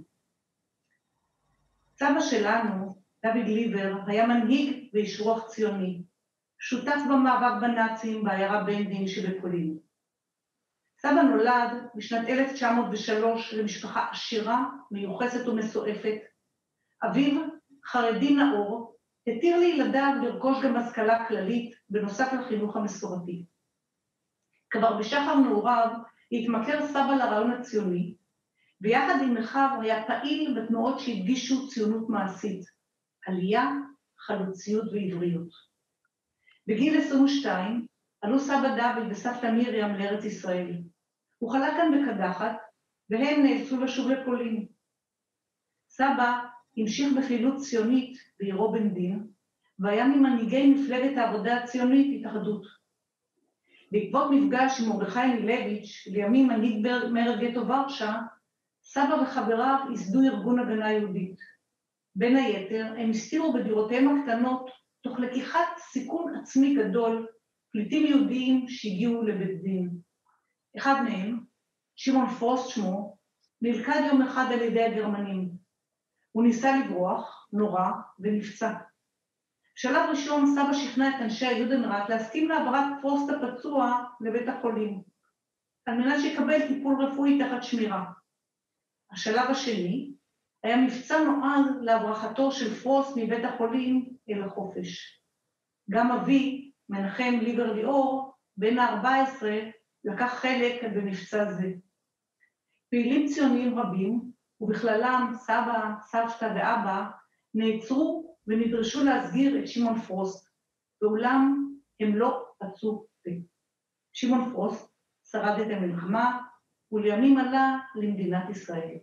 סבא שלנו, דוד ליבר, היה מנהיג ואיש רוח ציוני, שותף במאבק בנאצים בעיירה בנדין שבפולין. סבא נולד בשנת 1903 למשפחה עשירה, מיוחסת ומסועפת. אביו, חרדי נאור, התיר לילדיו לרכוש גם השכלה כללית בנוסף לחינוך המסורתי. כבר בשחר נעוריו התמכר סבא לרעיון הציוני, ויחד עם אחיו היה פעיל בתנועות שהדגישו ציונות מעשית, עלייה, חלוציות ועבריות. בגיל 22 עלו סבא דוד וסבתא מרים לארץ ישראל. הוא חלה כאן בקדחת, והם נאלצו לשוב לפולין. סבא המשיך בפעילות ציונית בעירו בנדין, והיה ממנהיגי מפלגת העבודה הציונית התאחדות. בעקבות מפגש עם מרדכי אנילביץ', לימים מנהיג מרד גטו ורשה, סבא וחבריו ייסדו ארגון הגנה יהודית. בין היתר, הם הסתירו בדירותיהם הקטנות, תוך לקיחת סיכון עצמי גדול, פליטים יהודיים שהגיעו לבית דין. אחד מהם, שמעון פרוסט שמו, נלכד יום אחד על ידי הגרמנים. הוא ניסה לברוח, נורא, ונפצע. בשלב ראשון סבא שכנע את אנשי היודנראט להסכים להעברת פרוסט הפצוע לבית החולים, על מנת שיקבל טיפול רפואי תחת שמירה. השלב השני היה מבצע נועד להברחתו של פרוסט מבית החולים אל החופש. גם אבי, מנחם ליבר ליאור, בן ה-14, לקח חלק במבצע זה. פעילים ציוניים רבים, ובכללם סבא, סבתא ואבא, נעצרו ונדרשו להסגיר את שמעון פרוסט, ואולם הם לא פצעו פה. שמעון פרוסט שרד את המלחמה, ולימים עלה למדינת ישראל.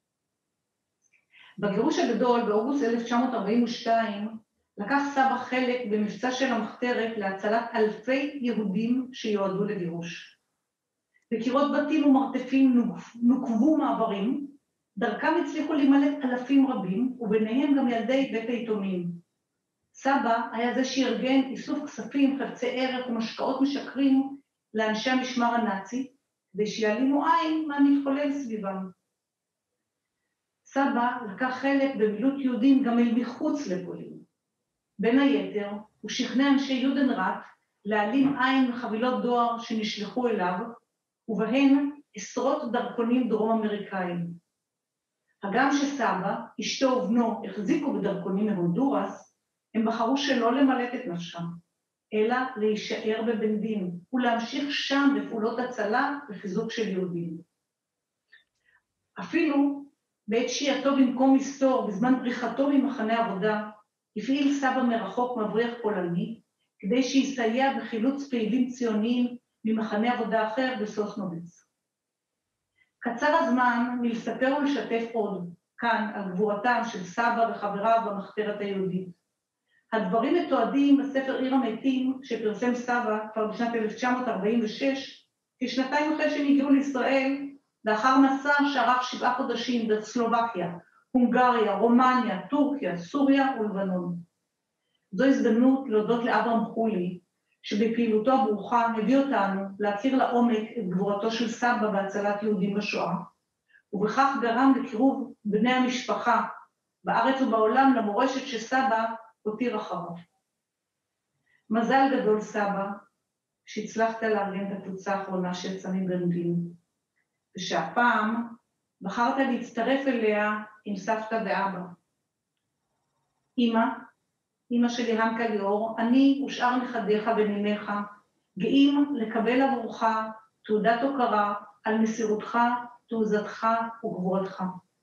בגירוש הגדול, באוגוסט 1942, לקח סבא חלק במבצע של המחתרת להצלת אלפי יהודים שיועדו לגירוש. בקירות בתים ומרתפים נוקבו מעברים, דרכם הצליחו להימלט אלפים רבים, וביניהם גם ילדי בית היתומים. סבא היה זה שארגן איסוף כספים, חפצי ערך ומשקאות משקרים לאנשי המשמר הנאצי, כדי שיעלימו עין מה מתחולל סביבם. סבא לקח חלק במילוט יהודים גם אל מחוץ לפולין. בין היתר, הוא שכנע אנשי יודנראט להעלים עין מחבילות דואר שנשלחו אליו, ובהן עשרות דרכונים דרום-אמריקאים. הגם שסבא, אשתו ובנו החזיקו בדרכונים מהונדורס, הם בחרו שלא למלט את נפשם, אלא להישאר בבן דין, ולהמשיך שם בפעולות הצלה וחיזוק של יהודים. אפילו בעת שהייתו במקום מסתור, בזמן בריחתו ממחנה עבודה, הפעיל סבא מרחוק מבריח פולני, כדי שיסייע בחילוץ פעילים ציוניים ממחנה עבודה אחר בסוסנוביץ. קצר הזמן מלספר ולשתף עוד כאן על גבורתם של סבא וחבריו במחתרת היהודית. הדברים מתועדים בספר עיר המתים שפרסם סבא כבר בשנת 1946, כשנתיים אחרי שהם הגיעו לישראל, לאחר מסע שערך 7 חודשים בסלובקיה, הונגריה, רומניה, טורקיה, סוריה ולבנון. זו הזדמנות להודות לאברהם חולי, שבפעילותו הברוכה הביא אותנו להכיר לעומק את גבורתו של סבא בהצלת יהודים בשואה, ובכך גרם לקירוב בני המשפחה בארץ ובעולם למורשת שסבא הותיר אחריו. מזל גדול סבא, שהצלחת לארגן את הקבוצה האחרונה שיצאה מברלין, ושהפעם בחרת להצטרף אליה עם סבתא ואבא. אמא שלי הנקה ליאור, אני ושאר נכדיך וניניך, גאים לקבל עבורך תעודת הוקרה על מסירותך, תעוזתך וגבורתך.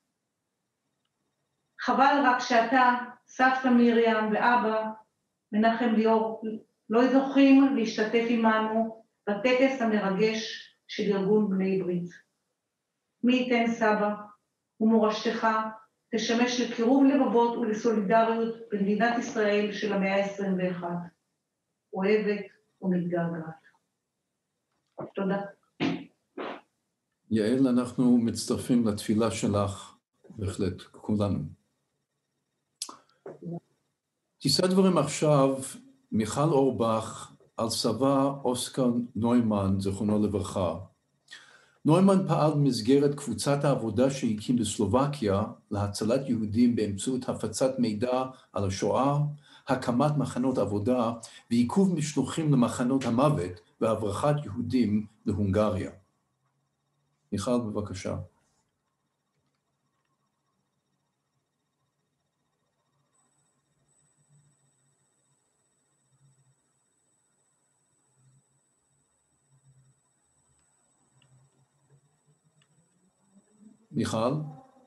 חבל רק שאתה, סבתא מרים ואבא, מנחם ליאור, לא זוכים להשתתף עמנו בטקס המרגש של ארגון בני ברית. מי ייתן סבא ומורשתך תשמש לקירוב לבבות ולסולידריות במדינת ישראל של המאה ה-21. אוהבת ומתגעגעת. תודה. יעל, אנחנו מצטרפים לתפילה שלך, בהחלט, כולנו. תישא דברים עכשיו מיכל אורבך על סבה אוסקר נוימן, זכרונו לברכה. נוימן פעל במסגרת קבוצת העבודה שהקים בסלובקיה להצלת יהודים באמצעות הפצת מידע על השואה, הקמת מחנות עבודה ועיכוב משלוחים למחנות המוות והברחת יהודים להונגריה. מיכל, בבקשה. מיכל?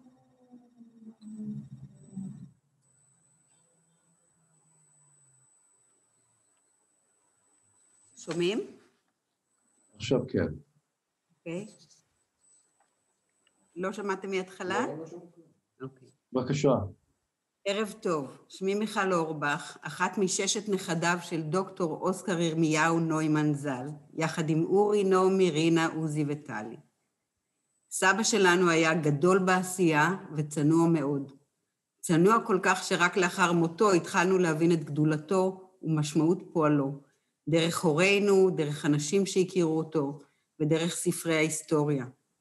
שומעים? עכשיו כן. אוקיי. לא שמעתם מההתחלה? אוקיי. בבקשה. ערב טוב, שמי מיכל אורבך, אחת מ6 נכדיו של דוקטור אוסקר ירמיהו נוימן ז"ל, יחד עם אורי, נעמי, רינה, עוזי וטלי. סבא שלנו היה גדול בעשייה וצנוע מאוד. צנוע כל כך שרק לאחר מותו התחלנו להבין את גדולתו ומשמעות פועלו, דרך הורינו, דרך אנשים שהכירו אותו, ודרך ספרי ההיסטוריה.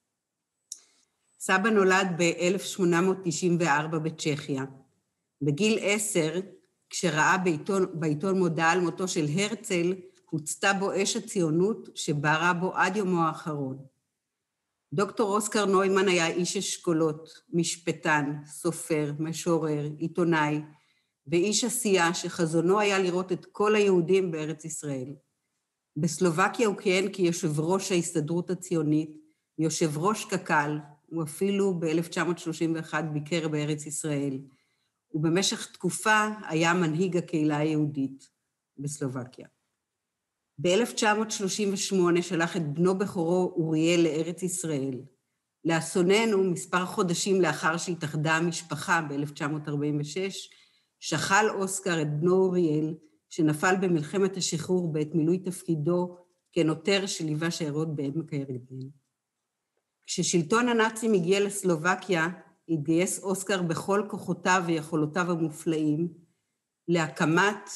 סבא נולד ב-1894 בצ'כיה. בגיל 10, כשראה בעיתון מודעה על מותו של הרצל, הוצתה בו אש הציונות שבערה בו עד יומו האחרון. דוקטור אוסקר נוימן היה איש אשכולות, משפטן, סופר, משורר, עיתונאי, ואיש עשייה שחזונו היה לראות את כל היהודים בארץ ישראל. בסלובקיה הוא כיהן כיושב ראש ההסתדרות הציונית, יושב ראש קק"ל, הוא אפילו ב-1931 ביקר בארץ ישראל, ובמשך תקופה היה מנהיג הקהילה היהודית בסלובקיה. ב-1938 שלח את בנו בכורו אוריאל לארץ ישראל. לאסוננו, מספר חודשים לאחר שהתאחדה המשפחה ב-1946, שכל אוסקר את בנו אוריאל, שנפל במלחמת השחרור בעת מילוי תפקידו כנוטר שליווה שיירות בעמק הירדן. כששלטון הנאצים הגיע לסלובקיה, התגייס אוסקר בכל כוחותיו ויכולותיו המופלאים להקמת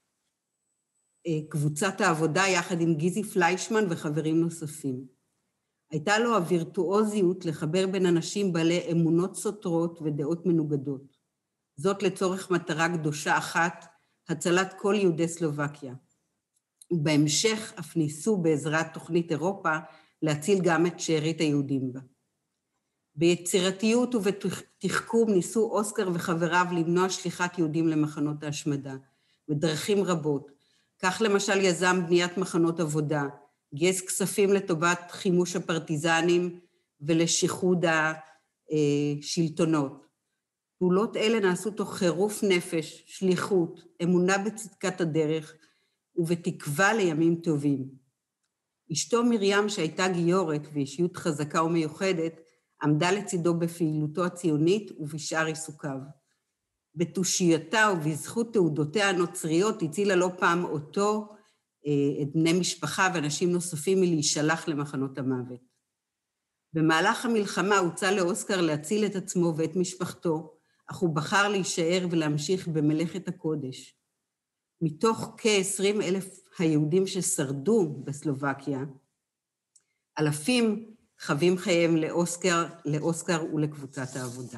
קבוצת העבודה יחד עם גיזי פליישמן וחברים נוספים. הייתה לו הווירטואוזיות לחבר בין אנשים בעלי אמונות סותרות ודעות מנוגדות. זאת לצורך מטרה קדושה אחת, הצלת כל יהודי סלובקיה. ובהמשך אף ניסו בעזרת תוכנית אירופה להציל גם את שארית היהודים בה. ביצירתיות ובתחכום ניסו אוסקר וחבריו למנוע שליחת יהודים למחנות ההשמדה, בדרכים רבות. כך למשל יזם בניית מחנות עבודה, גייס כספים לטובת חימוש הפרטיזנים ולשיחוד השלטונות. פעולות אלה נעשו תוך חירוף נפש, שליחות, אמונה בצדקת הדרך ובתקווה לימים טובים. אשתו מרים שהייתה גיורת ואישיות חזקה ומיוחדת, עמדה לצידו בפעילותו הציונית ובשאר עיסוקיו. בתושייתה ובזכות תעודותיה הנוצריות הצילה לא פעם אותו, את בני משפחה ואנשים נוספים מלהישלח למחנות המוות. במהלך המלחמה הוצע לאוסקר להציל את עצמו ואת משפחתו, אך הוא בחר להישאר ולהמשיך במלאכת הקודש. מתוך כ-20,000 היהודים ששרדו בסלובקיה, אלפים חווים חייהם לאוסקר ולקבוצת העבודה.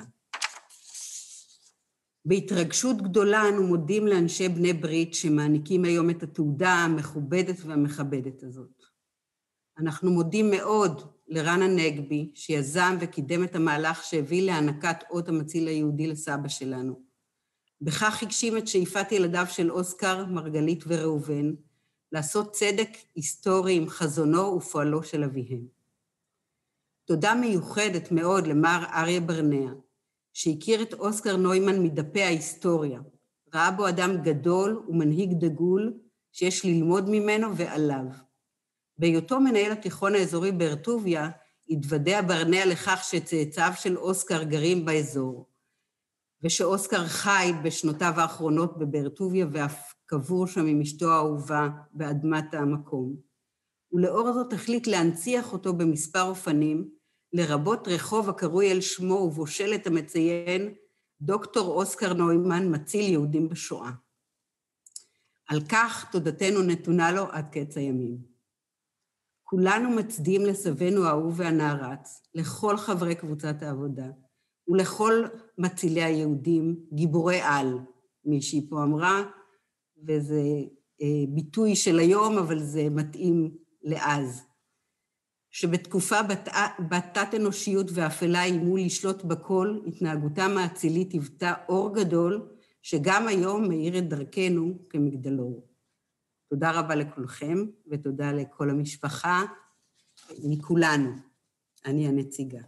בהתרגשות גדולה אנו מודים לאנשי בני ברית שמעניקים היום את התעודה המכובדת והמכבדת הזאת. אנחנו מודים מאוד לרן הנגבי שיזם וקידם את המהלך שהביא להענקת אות המציל היהודי לסבא שלנו. בכך הגשים את שאיפת ילדיו של אוסקר, מרגלית וראובן, לעשות צדק היסטורי עם חזונו ופועלו של אביהם. תודה מיוחדת מאוד למר אריה ברנע, שהכיר את אוסקר נוימן מדפי ההיסטוריה, ראה בו אדם גדול ומנהיג דגול שיש ללמוד ממנו ועליו. בהיותו מנהל התיכון האזורי בארטוביה, התוודע ברנע לכך שצאצאיו של אוסקר גרים באזור, ושאוסקר חי בשנותיו האחרונות בבארטוביה ואף קבור שם עם אשתו האהובה באדמת המקום. ולאור זאת החליט להנציח אותו במספר אופנים, לרבות רחוב הקרוי על שמו ובו שלט המציין דוקטור אוסקר נוימן מציל יהודים בשואה. על כך תודתנו נתונה לו עד קץ הימים. כולנו מצדיעים לסבנו האהוב והנערץ, לכל חברי קבוצת העבודה, ולכל מצילי היהודים, גיבורי על, מישהי פה אמרה, וזה ביטוי של היום, אבל זה מתאים לאז. שבתקופה בתת אנושיות ואפלה אימו לשלוט בכל, התנהגותם האצילית היוותה אור גדול, שגם היום מאיר את דרכנו כמגדלור. תודה רבה לכולכם, ותודה לכל המשפחה, מכולנו. אני הנציגה.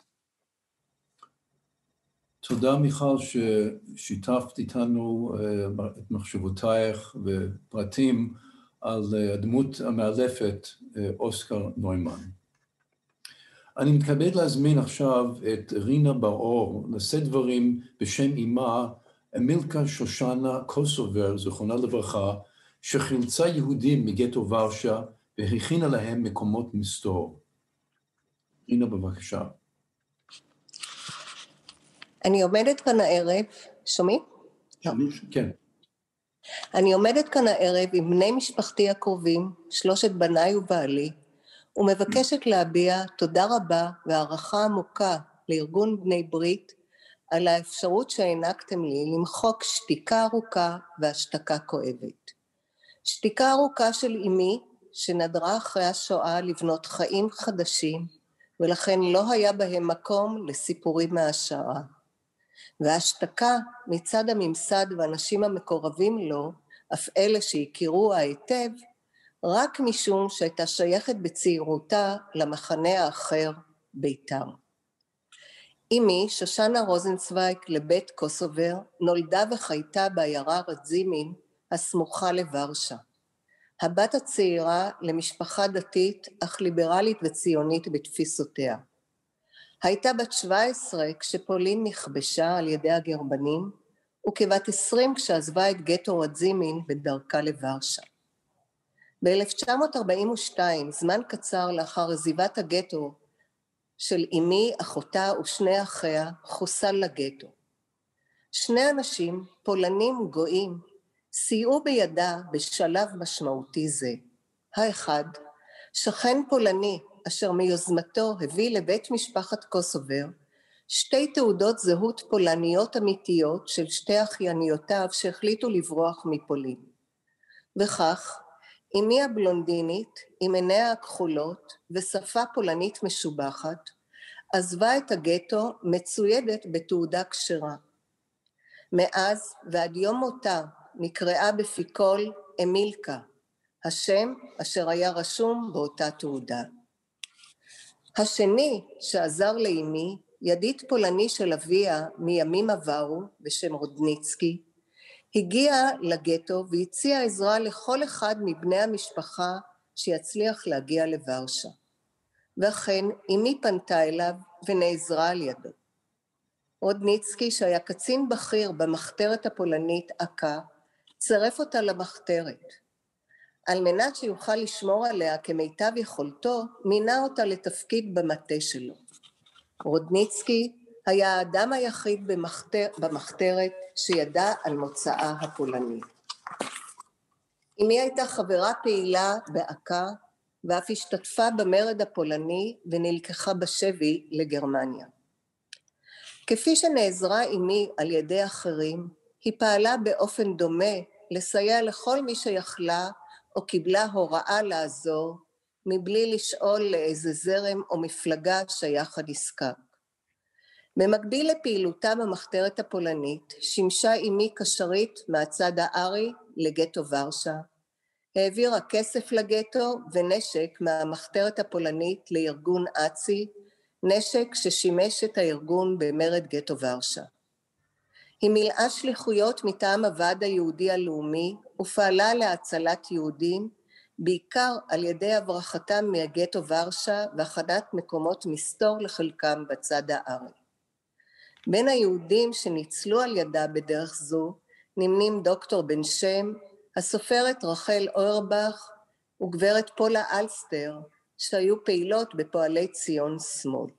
תודה מיכל ששיתפת איתנו את מחשבותייך ופרטים על הדמות המאלפת אוסקר נוימן. אני מתכבד להזמין עכשיו את רינה בר-אור לשאת דברים בשם אימה אמילקה שושנה קוסובר, זכרונה לברכה, שחילצה יהודים מגטו ורשה והכינה להם מקומות מסתור. רינה, בבקשה. אני עומדת כאן הערב, שומעים? כן. אני עומדת כאן הערב עם בני משפחתי הקרובים, 3 בניי ובעלי, ומבקשת להביע תודה רבה והערכה עמוקה לארגון בני ברית על האפשרות שהענקתם לי למחוק שתיקה ארוכה והשתקה כואבת. שתיקה ארוכה של אמי שנדרה אחרי השואה לבנות חיים חדשים, ולכן לא היה בהם מקום לסיפורים מהשעה. והשתקה מצד הממסד ואנשים המקורבים לו, אף אלה שהכירו היטב, רק משום שהייתה שייכת בצעירותה למחנה האחר בית"ר. אמי, שושנה רוזנצוויג לבית קוסובר, נולדה וחייתה בעיירה רדזימין הסמוכה לוורשה. הבת הצעירה למשפחה דתית אך ליברלית וציונית בתפיסותיה. הייתה בת 17 כשפולין נכבשה על ידי הגרמנים, וכבת 20 כשעזבה את גטו רדזימין בדרכה לוורשה. ב-1942, זמן קצר לאחר עזיבת הגטו של אמי, אחותה ושני אחיה, חוסל לגטו. 2 אנשים, פולנים גויים, סייעו בידה בשלב משמעותי זה. האחד, שכן פולני, אשר מיוזמתו הביא לבית משפחת קוסובר 2 תעודות זהות פולניות אמיתיות של 2 אחייניותיו שהחליטו לברוח מפולין. וכך, אמי הבלונדינית, עם עיניה הכחולות ושפה פולנית משובחת, עזבה את הגטו מצוידת בתעודה כשרה. מאז ועד יום מותה נקראה בפי כל אמילקה, השם אשר היה רשום באותה תעודה. השני שעזר לאמי, ידיד פולני של אביה מימים עברו בשם רודניצקי, הגיע לגטו והציע עזרה לכל אחד מבני המשפחה שיצליח להגיע לוורשה. ואכן אמי פנתה אליו ונעזרה על ידו. רודניצקי, שהיה קצין בכיר במחתרת הפולנית אקה, צירף אותה למחתרת. על מנת שיוכל לשמור עליה כמיטב יכולתו, מינה אותה לתפקיד במטה שלו. רודניצקי היה האדם היחיד במחתרת שידע על מוצאה הפולני. אמי הייתה חברה פעילה באקה, ואף השתתפה במרד הפולני ונלקחה בשבי לגרמניה. כפי שנעזרה אמי על ידי אחרים, היא פעלה באופן דומה לסייע לכל מי שיכלה או קיבלה הוראה לעזור, מבלי לשאול לאיזה זרם או מפלגה שייך הנזקק. במקביל לפעילותה במחתרת הפולנית, שימשה אמי קשרית מהצד הארי לגטו ורשה, העבירה כסף לגטו ונשק מהמחתרת הפולנית לארגון אצי, נשק ששימש את הארגון במרד גטו ורשה. היא מילאה שליחויות מטעם הוועד היהודי הלאומי ופעלה להצלת יהודים, בעיקר על ידי הברחתם מהגטו ורשה והכנת מקומות מסתור לחלקם בצד הארי. בין היהודים שניצלו על ידה בדרך זו נמנים דוקטור בן שם, הסופרת רחל אוירבך וגברת פולה אלסטר, שהיו פעילות בפועלי ציון שמאל.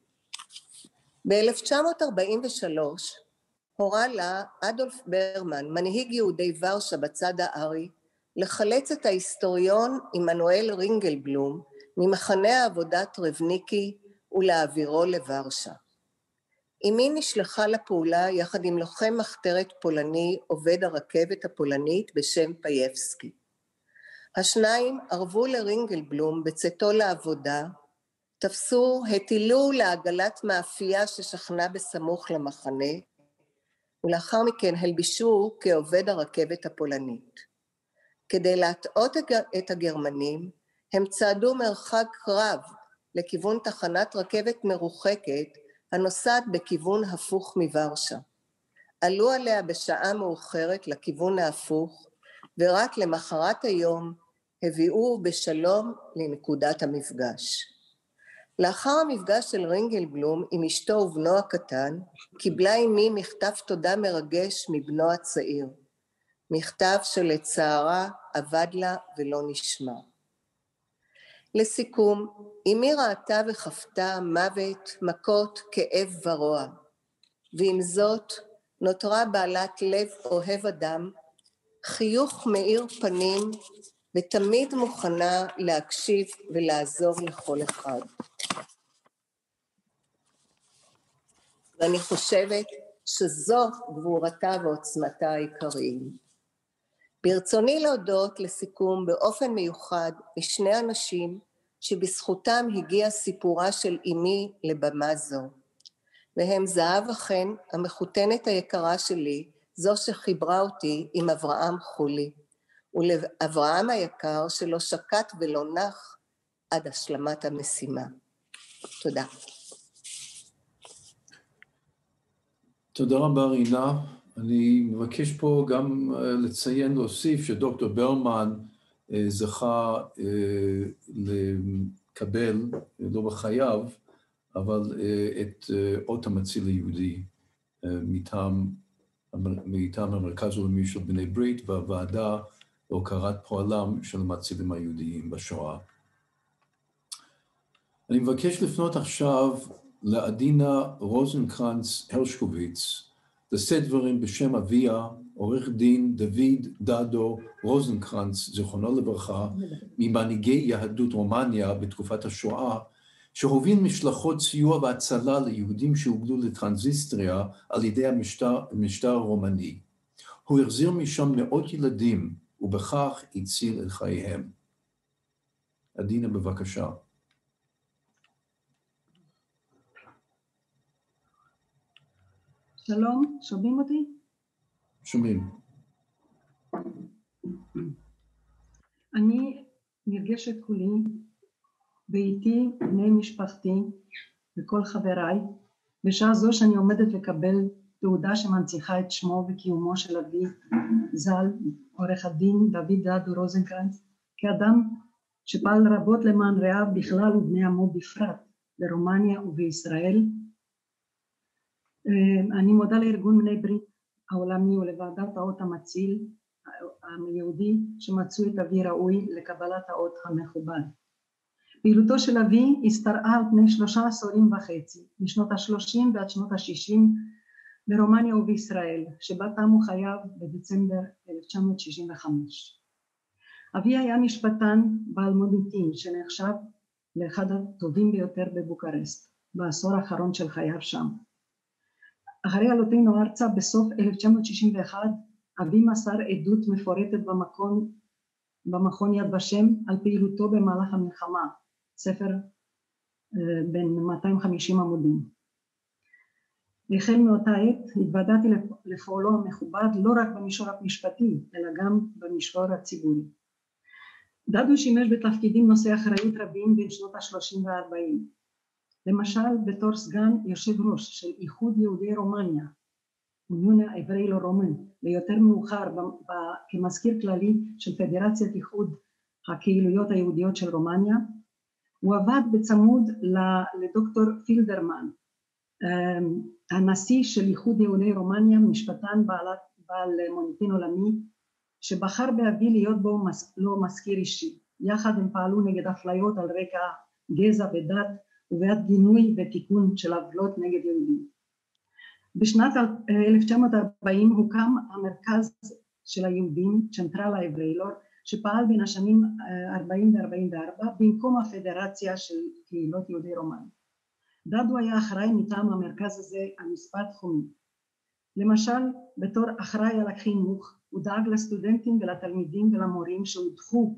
ב-1943 הורה לה אדולף ברמן, מנהיג יהודי ורשה בצד הארי, לחלץ את ההיסטוריון עמנואל רינגלבלום ממחנה העבודה טרבניקי ולהעבירו לוורשה. אמי נשלחה לפעולה יחד עם לוחם מחתרת פולני עובד הרכבת הפולנית בשם פייבסקי. השניים ערבו לרינגלבלום בצאתו לעבודה, תפסו, הטילו לעגלת מאפייה ששכנה בסמוך למחנה, ולאחר מכן הלבישו כעובד הרכבת הפולנית. כדי להטעות את הגרמנים, הם צעדו מרחק רב לכיוון תחנת רכבת מרוחקת, הנוסעת בכיוון הפוך מוורשה. עלו עליה בשעה מאוחרת לכיוון ההפוך, ורק למחרת היום הביאו בשלום לנקודת המפגש. לאחר המפגש של רינגלבלום עם אשתו ובנו הקטן, קיבלה אמי מכתב תודה מרגש מבנו הצעיר. מכתב שלצערה אבד לה ולא נשמע. לסיכום, אמי ראתה וחפתה מוות, מכות, כאב ורוע, ועם זאת נותרה בעלת לב אוהב אדם, חיוך מאיר פנים, ותמיד מוכנה להקשיב ולעזור לכל אחד. ואני חושבת שזו גבורתה ועוצמתה העיקריים. ברצוני להודות לסיכום באופן מיוחד לשני אנשים שבזכותם הגיע סיפורה של אמי לבמה זו. והם זהב חן, המחותנת היקרה שלי, זו שחיברה אותי עם אברהם חולי, ולאברהם היקר שלא שקט ולא נח עד השלמת המשימה. תודה. תודה רבה רינה. אני מבקש פה גם לציין, להוסיף שדוקטור ברמן זכה לקבל, לא בחייו, אבל את אות המציל היהודי מטעם המרכז הלאומי של בני ברית והוועדה להוקרת פועלם של המצילים היהודיים בשואה. אני מבקש לפנות עכשיו לעדינה רוזנקרנץ הרשקוביץ, לשאת דברים בשם אביה, עורך דין דוד דדו רוזנקרנץ, זיכרונו לברכה, ממנהיגי יהדות רומניה בתקופת השואה, שהוביל משלחות סיוע והצלה ליהודים שהוגלו לטרנזיסטריה על ידי המשטר הרומני. הוא החזיר משם מאות ילדים, ובכך הציל את חייהם. עדינה, בבקשה. שלום, שומעים אותי? שומעים. אני נרגשת כולי, ואיתי בני משפחתי וכל חבריי, בשעה זו שאני עומדת לקבל תעודה שמנציחה את שמו וקיומו של אבי ז"ל, עורך הדין דוד דדו רוזנקרנץ, כאדם שפעל רבות למען רעיו בכלל ובני עמו בפרט, ברומניה ובישראל. אני מודה לארגון בני ברית העולמי ולוועדת האות המציל היהודי שמצאו את אבי ראוי לקבלת האות המכובד. פעילותו של אבי השתרעה על פני 3.5 עשורים, משנות ה-30 ועד שנות ה-60 ברומניה ובישראל, שבה תמו חייו בדצמבר 1965. אבי היה משפטן בעל מוניטין שנחשב לאחד הטובים ביותר בבוקרשט בעשור האחרון של חייו שם. אחרי עלותנו ארצה בסוף 1961, אבי מסר עדות מפורטת במכון יד ושם על פעילותו במהלך המלחמה, ספר בין 250 עמודים. החל מאותה עת התוודעתי לפעולו המכובד לא רק במישור המשפטי, אלא גם במישור הציבורי. דדו שימש בתפקידים נושאי אחריות רבים בין שנות ה-30 וה-40. למשל בתור סגן יושב ראש של איחוד יהודי רומניה, אוניונה עברי רומן, ויותר מאוחר כמזכיר כללי של פדרציית איחוד הקהילויות היהודיות של רומניה. הוא עבד בצמוד לדוקטור פילדרמן, הנשיא של איחוד יהודי רומניה, משפטן בעל מוניטין עולמי, שבחר באבי להיות בו לא מזכיר אישי. יחד הם פעלו נגד אפליות על רקע גזע ודת, ובעד גינוי ותיקון של עוולות נגד יהודים. בשנת 1940 הוקם המרכז של היהודים, צ'נטרלה עבריילור, שפעל בין השנים 40 ו-44 במקום הפדרציה של קהילות יהודי רומניה. דדו היה אחראי מטעם המרכז הזה על מספר תחומים. למשל, בתור אחראי על החינוך, הוא דאג לסטודנטים ולתלמידים ולמורים שהודחו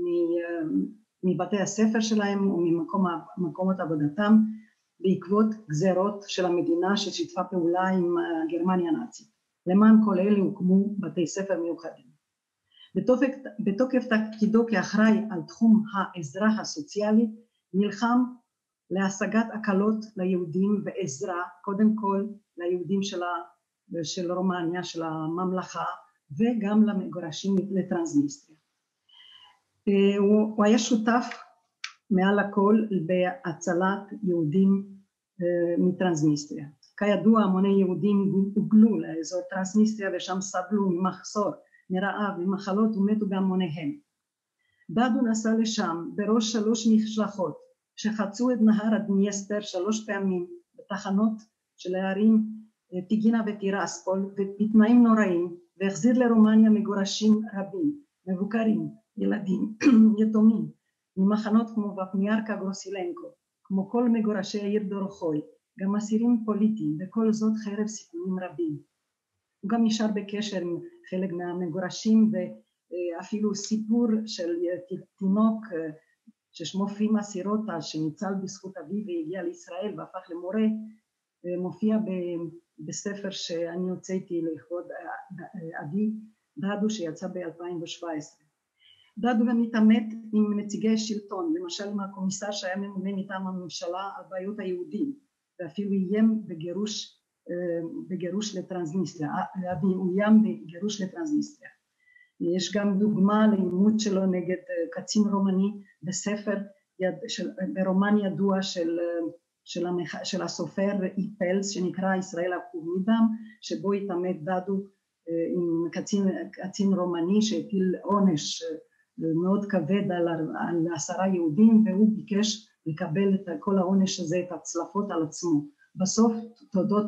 מבתי הספר שלהם וממקומות עבודתם בעקבות גזרות של המדינה ששיתפה פעולה עם גרמניה הנאצית. למען כל אלה הוקמו בתי ספר מיוחדים. בתוקף תפקידו כאחראי על תחום העזרה הסוציאלית, נלחם להשגת הקלות ליהודים ועזרה, קודם כל ליהודים של רומניה, של הממלכה, וגם למגורשים לטרנסניסטריה. הוא היה שותף מעל הכל בהצלת יהודים מטרנסניסטריה. כידוע, המוני יהודים הוגלו לאזור טרנסניסטריה ושם סבלו ממחסור, מרעב, ממחלות ומתו בהמוניהם. דדו נסע לשם בראש 3 משלחות שחצו את נהר הדניסטר 3 פעמים בתחנות של הערים טיגינה וטירספול בתנאים נוראים, והחזיר לרומניה מגורשים רבים, מבוקרים, ילדים, יתומים, ממחנות כמו ופניארקה גרוסילנקו, כמו כל מגורשי העיר דורוחוי, גם אסירים פוליטיים, וכל זאת חרף סיכונים רבים. הוא גם נשאר בקשר עם חלק מהמגורשים, ואפילו סיפור של תינוק ששמו פימה סירוטה, שניצל בזכות אביו והגיע לישראל והפך למורה, מופיע בספר שאני הוצאתי לכבוד אבי, דדו, שיצא ב-2017. דדו גם התעמת עם נציגי שלטון, למשל עם הקומיסר שהיה ממונה מטעם הממשלה על בעיות היהודים, ואפילו איים בגירוש לטרנסניסטריה, אבי אוים בגירוש לטרנסניסטריה. יש גם דוגמה לעימות שלו נגד קצין רומני בספר ברומן ידוע של הסופר Int'l, שנקרא ישראל עקוב מדם, שבו התעמת דדו עם קצין רומני שהטיל עונש מאוד כבד על 10 יהודים, והוא ביקש לקבל את כל העונש הזה, את הצלפות על עצמו. בסוף, תודות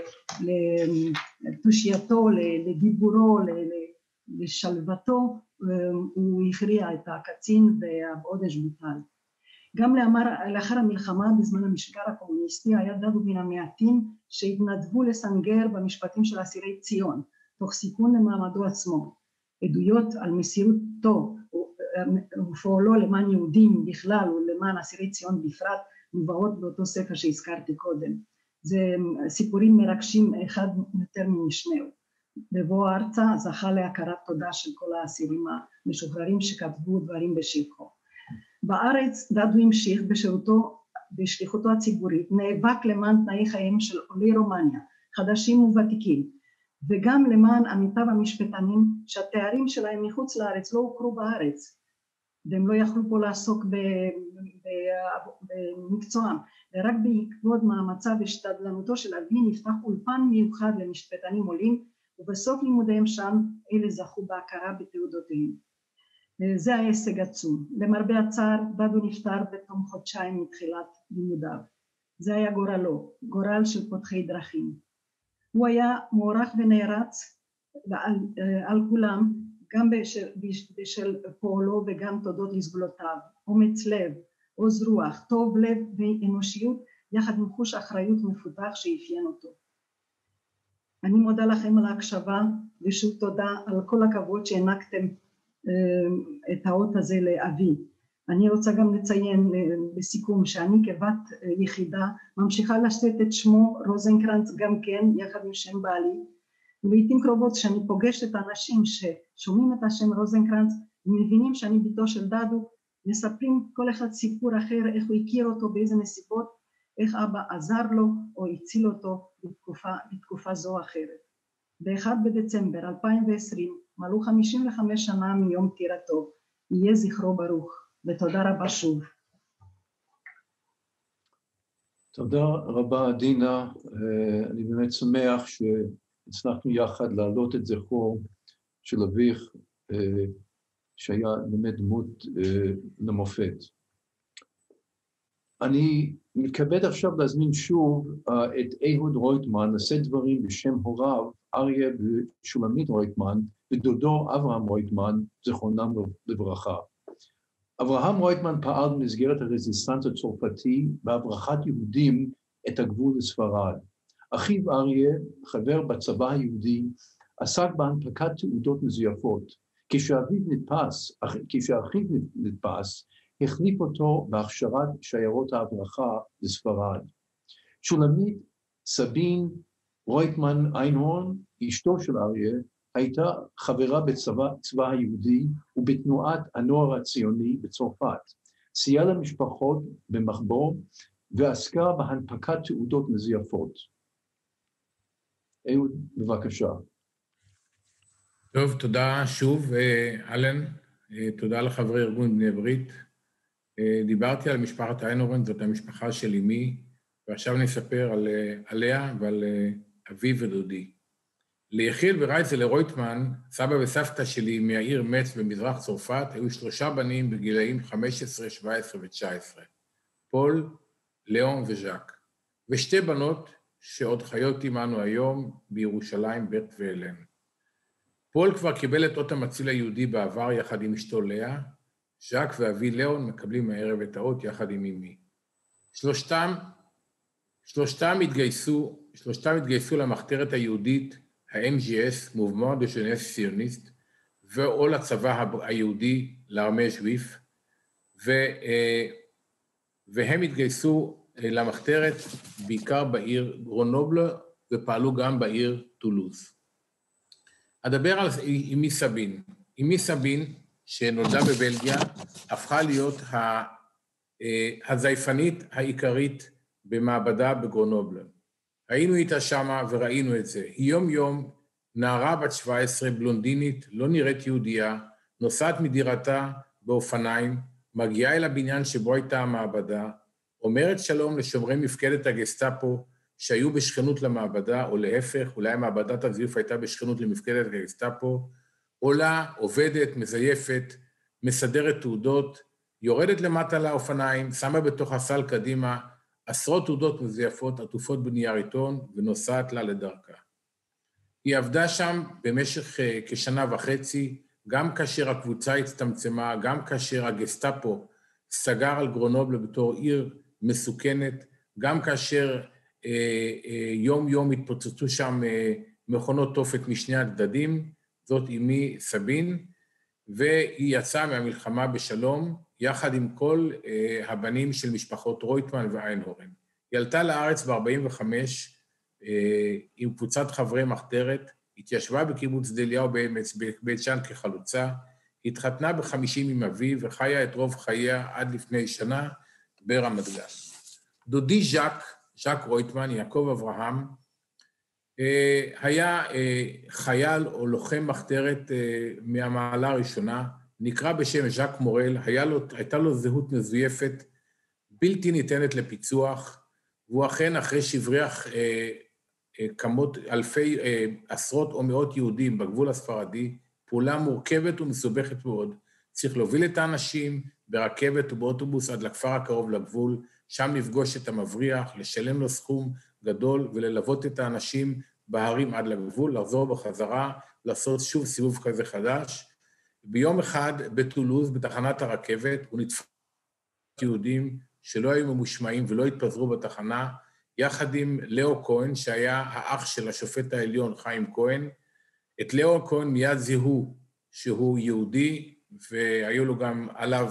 לתושייתו, לדיבורו, לשלוותו, הוא הכריע את הקצין והעונש בוטל. גם לאחר המלחמה, בזמן המשטר הקומוניסטי, היה דדו בין המעטים שהתנדבו לסנגר במשפטים של אסירי ציון, תוך סיכון למעמדו עצמו. עדויות על מסירותו ופועלו למען יהודים בכלל ולמען אסירי ציון בפרט מובאות באותו ספר שהזכרתי קודם. זה סיפורים מרגשים אחד יותר ממשנהו. בבוא ארצה זכה להכרת תודה של כל האסירים המשוחררים שכתבו דברים בשבחו. בארץ דדו המשיך בשליחותו הציבורית, נאבק למען תנאי חיים של עולי רומניה, חדשים וותיקים, וגם למען עמיתיו המשפטנים שהתארים שלהם מחוץ לארץ לא הוכרו בארץ, והם לא יכלו פה לעסוק במקצועם, ורק בעקבות מאמציו והשתדלנותו של אבי נפתח אולפן מיוחד למשפטנים עולים, ובסוף לימודיהם שם אלה זכו בהכרה בתעודותיהם. זה ההישג עצום. למרבה הצער, דדו נפטר בתום חודשיים מתחילת לימודיו. זה היה גורלו, גורל של פותחי דרכים. הוא היה מוערך ונערץ על כולם, גם בשל פועלו וגם תודות לסגולותיו, אומץ לב, עוז רוח, טוב לב ואנושיות, יחד עם חוש אחריות מפותח שאפיין אותו. אני מודה לכם על ההקשבה, ושוב תודה על כל הכבוד שהענקתם את האות הזה לאבי. אני רוצה גם לציין בסיכום שאני כבת יחידה ממשיכה לשאת את שמו רוזנקרנץ גם כן יחד עם שם בעלי, ולעיתים קרובות שאני פוגשת את האנשים ששומעים את השם רוזנקרנץ ומבינים שאני ביתו של דדו, מספרים כל אחד סיפור אחר, איך הוא הכיר אותו, באיזה נסיבות, איך אבא עזר לו או הציל אותו בתקופה זו או אחרת. ב-1 בדצמבר 2020 מלאו 55 שנה מיום פטירתו, יהיה זכרו ברוך, ותודה רבה שוב. תודה רבה דינה, אני באמת שמח שהצלחנו יחד להעלות את זכרו של אביך, שהיה באמת דמות למופת. אני מתכבד עכשיו להזמין שוב את אהוד רויטמן, לשאת דברים בשם הוריו, אריה ושולמית רויטמן, ודודו אברהם רויטמן, זכרונם לברכה. אברהם רויטמן פעל במסגרת הרזיסטנס הצרפתי בהברחת יהודים את הגבול לספרד. אחיו אריה, חבר בצבא היהודי, עסק בהנפקת תעודות מזויפות. כשאחיו נתפס, החליף אותו בהכשרת שיירות ההברחה לספרד. שולמית סבין רויטמן איינהורן, אשתו של אריה, הייתה חברה בצבא היהודי ובתנועת הנוער הציוני בצרפת. סייעה למשפחות במחבור ועסקה בהנפקת תעודות מזויפות. אהוד, בבקשה. טוב, תודה שוב, אלן. תודה לחברי ארגון בני ברית. דיברתי על משפחת איינהורן, זאת המשפחה של אמי, ועכשיו נספר עליה ועל אבי ודודי. ליחיל ורייצל לרויטמן, סבא וסבתא שלי מהעיר מצ במזרח צרפת, היו 3 בנים בגילאים 15, 17 ו-19, פול, ליאון וז'ק, ו2 בנות שעוד חיות עמנו היום בירושלים בית ואלן. פול כבר קיבל את אות המציל היהודי בעבר יחד עם אשתו לאה, ז'אק ואבי ליאון מקבלים הערב את האות יחד עם אמי. שלושתם התגייסו למחתרת היהודית, ה-MGS, Mouvement de Jeunesse Sioniste, או לצבא היהודי, לארמי ז'וויף, והם התגייסו למחתרת בעיקר בעיר גרונובלה, ופעלו גם בעיר טולוז. אדבר על אמי סבין. אמי סבין, שנולדה בבלגיה, הפכה להיות הזייפנית העיקרית במעבדה בגרונובלה. היינו איתה שמה וראינו את זה. היא יום יום, נערה בת 17, בלונדינית, לא נראית יהודייה, נוסעת מדירתה באופניים, מגיעה אל הבניין שבו הייתה המעבדה, אומרת שלום לשומרי מפקדת הגסטאפו שהיו בשכנות למעבדה, או להפך, אולי מעבדת הזיוף הייתה בשכנות למפקדת הגסטאפו, עולה, עובדת, מזייפת, מסדרת תעודות, יורדת למטה לאופניים, שמה בתוך הסל קדימה, עשרות תעודות מזייפות, עטופות בנייר עיתון, ונוסעת לה לדרכה. היא עבדה שם במשך כשנה וחצי, גם כאשר הקבוצה הצטמצמה, גם כאשר הגסטאפו סגר על גרונובלה בתור עיר מסוכנת, גם כאשר יום יום התפוצצו שם מכונות תופת משני הצדדים, זאת אמי סבין, והיא יצאה מהמלחמה בשלום, יחד עם כל הבנים של משפחות רויטמן ואיינהורן. היא עלתה לארץ ב-45 עם קבוצת חברי מחתרת, התיישבה בקיבוץ דליהו בבית שאן כחלוצה, התחתנה ב-50 עם אביו וחיה את רוב חייה עד לפני שנה ברמת גן. דודי ז'אק רויטמן, יעקב אברהם, היה חייל או לוחם מחתרת מהמעלה הראשונה, נקרא בשם ז'אק מורל, הייתה לו זהות מזויפת, בלתי ניתנת לפיצוח, והוא אכן אחרי שבריח עשרות או מאות יהודים בגבול הספרדי, פעולה מורכבת ומסובכת מאוד, צריך להוביל את האנשים ברכבת ובאוטובוס עד לכפר הקרוב לגבול, שם לפגוש את המבריח, לשלם לו סכום גדול וללוות את האנשים בהרים עד לגבול, לחזור בחזרה, לעשות שוב סיבוב כזה חדש. ביום אחד בטולוז, בתחנת הרכבת, הוא נתפס יהודים שלא היו ממושמעים ולא התפזרו בתחנה, יחד עם לאו כהן, שהיה האח של השופט העליון חיים כהן. את לאו כהן מיד זיהו שהוא יהודי, והיו לו גם עליו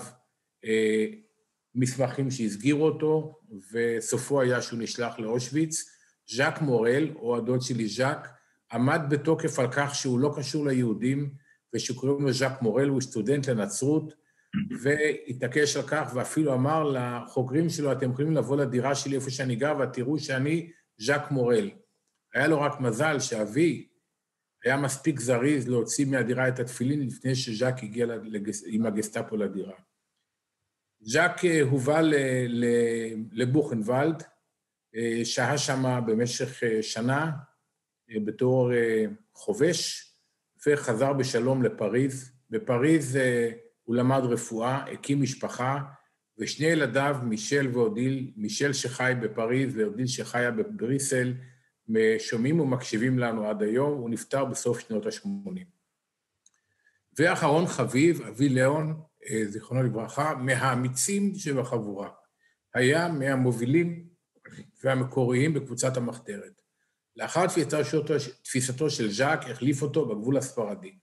מסמכים שהסגירו אותו, וסופו היה שהוא נשלח לאושוויץ. ז'אק מורל, או הדוד שלי ז'אק, עמד בתוקף על כך שהוא לא קשור ליהודים, ושקוראים לו ז'אק מורל, הוא סטודנט לנצרות, והתעקש על כך, ואפילו אמר לחוקרים שלו, אתם יכולים לבוא לדירה שלי איפה שאני גר, ותראו שאני ז'אק מורל. היה לו רק מזל שאבי היה מספיק זריז להוציא מהדירה את התפילין, לפני שז'אק הגיע עם הגסטאפו לדירה. ז'אק הובא לבוכנוולד, שהה שם במשך שנה בתור חובש, וחזר בשלום לפריז. בפריז הוא למד רפואה, הקים משפחה, ושני ילדיו, מישל ואודיל, מישל שחי בפריז ואודיל שחיה בבריסל, שומעים ומקשיבים לנו עד היום, הוא נפטר בסוף שנות ה-80. ואחרון חביב, אבי ליאון, זיכרונו לברכה, מהאמיצים שבחבורה. היה מהמובילים והמקוריים בקבוצת המחתרת. לאחר תפיסתו של ז'אק, החליף אותו בגבול הספרדי.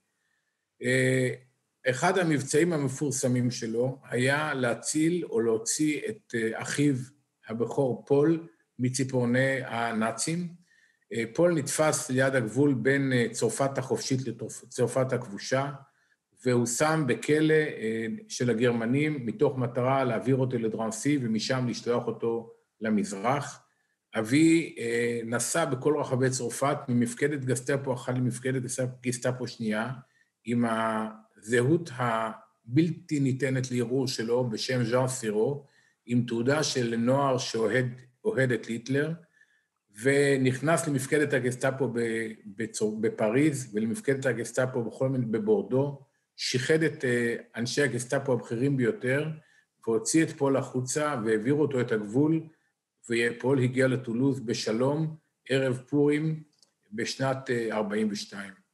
אחד המבצעים המפורסמים שלו היה להציל או להוציא את אחיו הבכור פול מציפורני הנאצים. פול נתפס ליד הגבול בין צרפת החופשית לצרפת הכבושה, והוא שם בכלא של הגרמנים מתוך מטרה להעביר אותו לדרנסי ומשם לשלוח אותו למזרח. אבי נסע בכל רחבי צרפת ממפקדת גסטאפו אחת למפקדת גסטאפו שנייה, עם הזהות הבלתי ניתנת לערעור שלו בשם ז'אן סירו, עם תעודה של נוער שאוהד את היטלר, ונכנס למפקדת הגסטאפו בפריז ולמפקדת הגסטאפו בבורדו, שיחד את אנשי הגסטאפו הבכירים ביותר, והוציא את פול החוצה והעביר אותו את הגבול, ופול הגיע לטולוז בשלום, ערב פורים בשנת 42.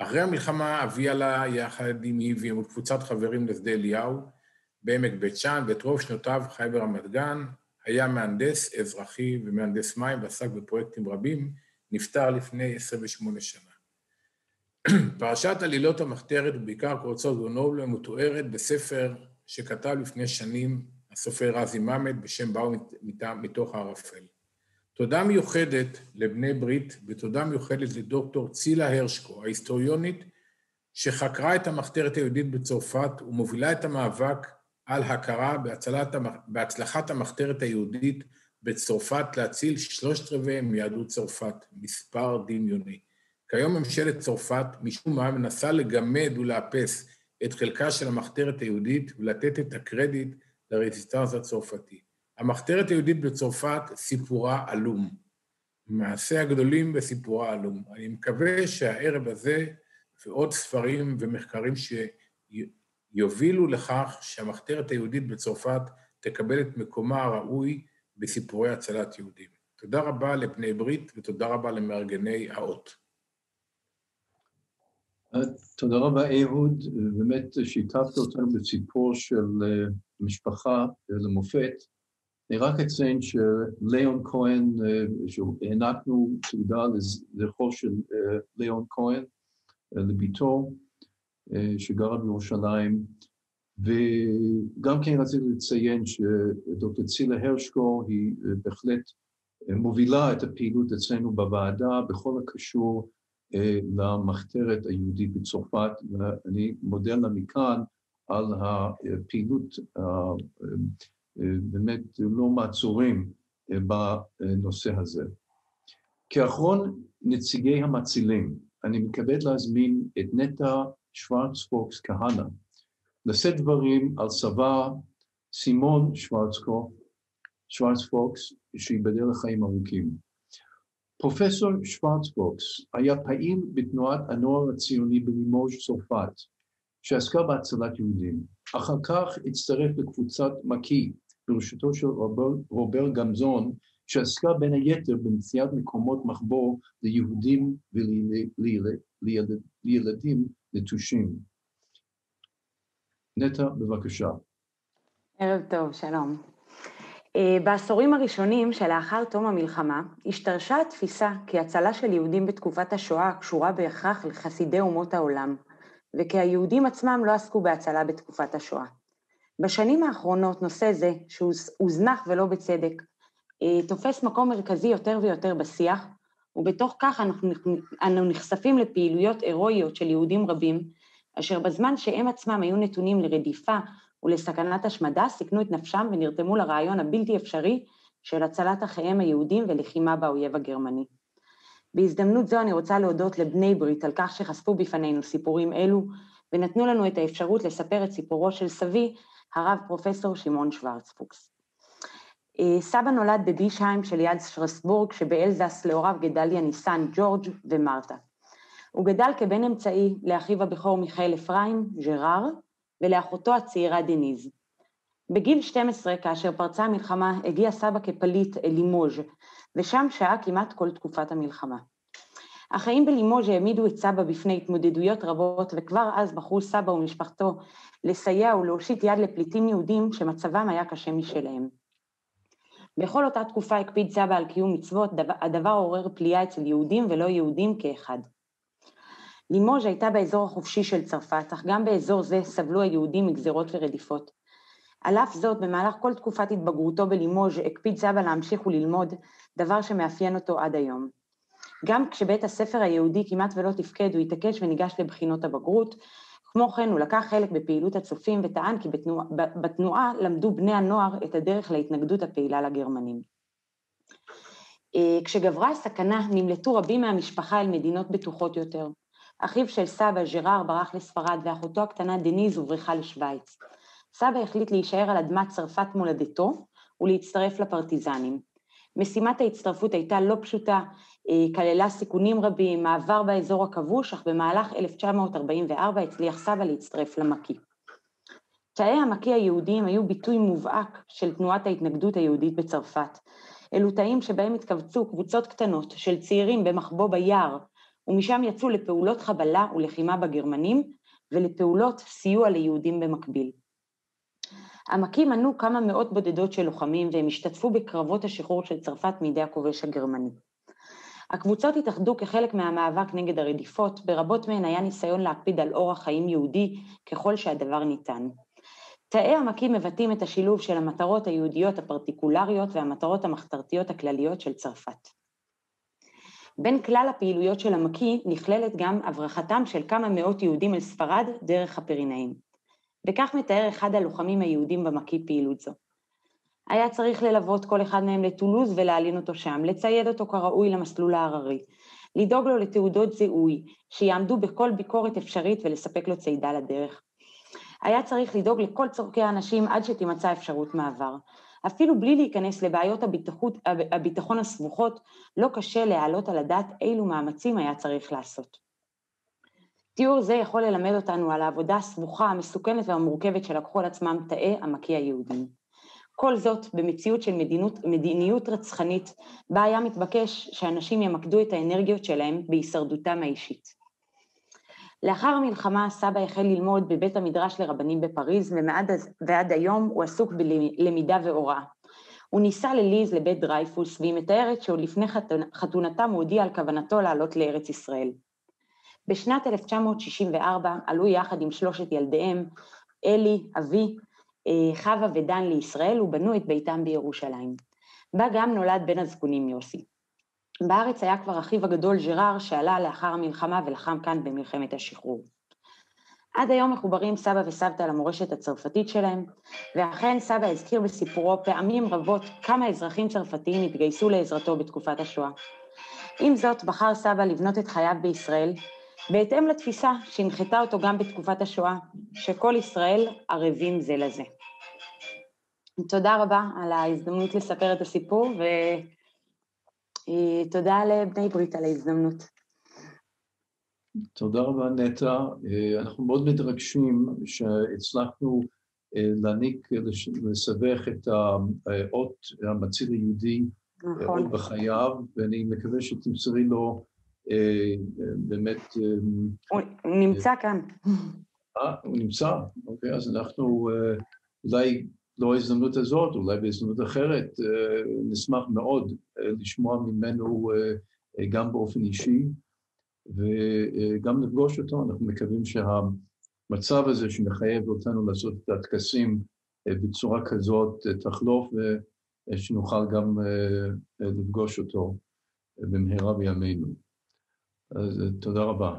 אחרי המלחמה אבי עלה יחד עם איבי וקבוצת חברים לשדה אליהו, בעמק בית שאן, ואת רוב שנותיו חי ברמת גן, היה מהנדס אזרחי ומהנדס מים ועסק בפרויקטים רבים, נפטר לפני 28 שנה. פרשת עלילות המחתרת ובעיקר קורצות גרנובלו מתוארת בספר שכתב לפני שנים הסופר רזי ממד בשם באו מתוך הערפל. תודה מיוחדת לבני ברית ותודה מיוחדת לדוקטור צילה הרשקו, ההיסטוריונית שחקרה את המחתרת היהודית בצרפת ומובילה את המאבק על הכרה בהצלחת המחתרת היהודית בצרפת להציל 3/4 מיהדות צרפת, מספר דמיוני. כיום ממשלת צרפת משום מה מנסה לגמד ולאפס את חלקה של המחתרת היהודית ולתת את הקרדיט לרזיסטנס הצרפתי. המחתרת היהודדית בצרפת סיפורה עלום. מעשה הגדולים בסיפורה עלום. אני מקווה שהערב הזה ועוד ספרים ומחקרים שיובילו לכך שהמחתרת היהודית בצרפת תקבל את מקומה הראוי בסיפורי הצלת יהודים. תודה רבה לבני ברית ותודה רבה למארגני האות. תודה רבה אהוד, באמת שיתפת אותנו בסיפור של משפחה למופת. אני רק אציין שליאון כהן, שהענקנו תעודה לזכרו של ליאון כהן, לביתו, שגרה בירושלים, וגם כן רציתי לציין שדוקטור צילה הרשקו היא בהחלט מובילה את הפעילות אצלנו בוועדה בכל הקשור למחתרת היהודית בצרפת, ואני מודה לה מכאן על הפעילות באמת לא מעצורים בנושא הזה. כאחרון נציגי המצילים, אני מתכבד להזמין את נטע שוורץ-פוקס כהנא, לשאת דברים על סבה סימון שוורץ-פוקס, שיבדל לחיים ארוכים. פרופסור שוורץ-פוקס היה פעיל בתנועת הנוער הציוני בלימוז' צרפת, שעסקה בהצלת יהודים. אחר כך הצטרף לקבוצת מקי, בראשותו של רובר גמזון, שעסקה בין היתר במציאת מקומות מחבוא ליהודים ולילדים נטושים. נטע, בבקשה. ערב טוב, שלום. בעשורים הראשונים שלאחר תום המלחמה, השתרשה התפיסה כי הצלה של יהודים בתקופת השואה קשורה בהכרח לחסידי אומות העולם, וכי היהודים עצמם לא עסקו בהצלה בתקופת השואה. בשנים האחרונות נושא זה, שהוזנח ולא בצדק, תופס מקום מרכזי יותר ויותר בשיח, ובתוך כך אנו נחשפים לפעילויות הירואיות של יהודים רבים, אשר בזמן שהם עצמם היו נתונים לרדיפה ולסכנת השמדה, סיכנו את נפשם ונרתמו לרעיון הבלתי אפשרי של הצלת החיים היהודים ולחימה באויב הגרמני. בהזדמנות זו אני רוצה להודות לבני ברית על כך שחשפו בפנינו סיפורים אלו, ונתנו לנו את האפשרות לספר את סיפורו של סבי, הרב פרופסור שמעון שוורץ-פוקס. סבא נולד בבישהיים שליד שטרסבורג, שבאלזס להוריו גדליה ניסן, ג'ורג' ומרתה. הוא גדל כבן אמצעי לאחיו הבכור מיכאל אפרים, ז'רר, ולאחותו הצעירה דניז. בגיל 12, כאשר פרצה המלחמה, הגיע סבא כפליט אל לימוז', ושם שעה כמעט כל תקופת המלחמה. החיים בלימוז' העמידו את סבא בפני התמודדויות רבות, וכבר אז בחרו סבא ומשפחתו לסייע ולהושיט יד לפליטים יהודים שמצבם היה קשה משלהם. בכל אותה תקופה הקפיד סבא על קיום מצוות, הדבר עורר פליאה אצל יהודים ולא יהודים כאחד. לימוז' הייתה באזור החופשי של צרפת, אך גם באזור זה סבלו היהודים מגזרות ורדיפות. על אף זאת, במהלך כל תקופת התבגרותו בלימוז' הקפיד סבא להמשיך וללמוד, דבר שמאפיין אותו עד היום. גם כשבית הספר היהודי כמעט ולא תפקד, הוא התעקש וניגש לבחינות הבגרות. כמו כן, הוא לקח חלק בפעילות הצופים וטען כי בתנועה למדו בני הנוער את הדרך להתנגדות הפעילה לגרמנים. כשגברה הסכנה, נמלטו רבים מהמשפחה אל מדינות בטוחות יותר. אחיו של סבא, ז'רר, ברח לספרד, ואחותו הקטנה דניז הוברחה לשוויץ. סבא החליט להישאר על אדמת צרפת מולדתו ולהצטרף לפרטיזנים. משימת ההצטרפות הייתה לא פשוטה, כללה סיכונים רבים, מעבר באזור הכבוש, אך במהלך 1944 הצליח סבא להצטרף למקי. תאי המקי היהודיים היו ביטוי מובהק של תנועת ההתנגדות היהודית בצרפת. אלו תאים שבהם התקבצו קבוצות קטנות של צעירים במחבוא ביער, ומשם יצאו לפעולות חבלה ולחימה בגרמנים, ולפעולות סיוע ליהודים במקביל. המקים מנו כמה מאות בודדות של לוחמים, והם השתתפו בקרבות השחרור של צרפת מידי הכובש הגרמני. הקבוצות התאחדו כחלק מהמאבק נגד הרדיפות, ברבות מהן היה ניסיון להקפיד על אורח חיים יהודי ככל שהדבר ניתן. תאי המקים מבטאים את השילוב של המטרות היהודיות הפרטיקולריות והמטרות המחתרתיות הכלליות של צרפת. בין כלל הפעילויות של המקי נכללת גם הברחתם של כמה מאות יהודים אל ספרד דרך הפירינאים. וכך מתאר אחד הלוחמים היהודים במקי פעילות זו. היה צריך ללוות כל אחד מהם לטולוז ולהעלין אותו שם, לצייד אותו כראוי למסלול ההררי, לדאוג לו לתעודות זיהוי, שיעמדו בכל ביקורת אפשרית ולספק לו צידה לדרך. היה צריך לדאוג לכל צורכי האנשים עד שתימצא אפשרות מעבר. אפילו בלי להיכנס לבעיות הביטחון הסבוכות, לא קשה להעלות על הדעת אילו מאמצים היה צריך לעשות. תיאור זה יכול ללמד אותנו על העבודה הסבוכה, המסוכנת והמורכבת שלקחו על עצמם תאי המקי היהודים. כל זאת במציאות של מדיניות רצחנית, בה היה מתבקש שאנשים ימקדו את האנרגיות שלהם בהישרדותם האישית. לאחר המלחמה סבא החל ללמוד בבית המדרש לרבנים בפריז, ועד היום הוא עסוק בלמידה והוראה. הוא ניסה לליז לבית דרייפוס, והיא מתארת שהוא לפני חתונתם הוא הודיע על כוונתו לעלות לארץ ישראל. בשנת 1964 עלו יחד עם 3 ילדיהם, אלי, אבי, חווה ודן לישראל, ובנו את ביתם בירושלים. בה גם נולד בן הזקונים יוסי. בארץ היה כבר אחיו הגדול ג'רר, שעלה לאחר המלחמה ולחם כאן במלחמת השחרור. עד היום מחוברים סבא וסבתא למורשת הצרפתית שלהם, ואכן סבא הזכיר בסיפורו פעמים רבות כמה אזרחים צרפתיים התגייסו לעזרתו בתקופת השואה. עם זאת, בחר סבא לבנות את חייו בישראל, בהתאם לתפיסה שהנחתה אותו גם בתקופת השואה, שכל ישראל ערבים זה לזה. תודה רבה על ההזדמנות לספר את הסיפור, ותודה לבני ברית על ההזדמנות. תודה רבה נטע, אנחנו מאוד מתרגשים שהצלחנו להעניק, לסבך את האות המציל היהודי עוד בחייו, ואני מקווה שתמסרי לו באמת... הוא נמצא כאן. הוא נמצא? אוקיי, אז אנחנו אולי לא ההזדמנות הזאת, אולי בהזדמנות אחרת, נשמח מאוד לשמוע ממנו גם באופן אישי, וגם לפגוש אותו. אנחנו מקווים שהמצב הזה שמחייב אותנו לעשות את הטקסים בצורה כזאת תחלוף, ושנוכל גם לפגוש אותו במהרה בימינו. אז תודה רבה.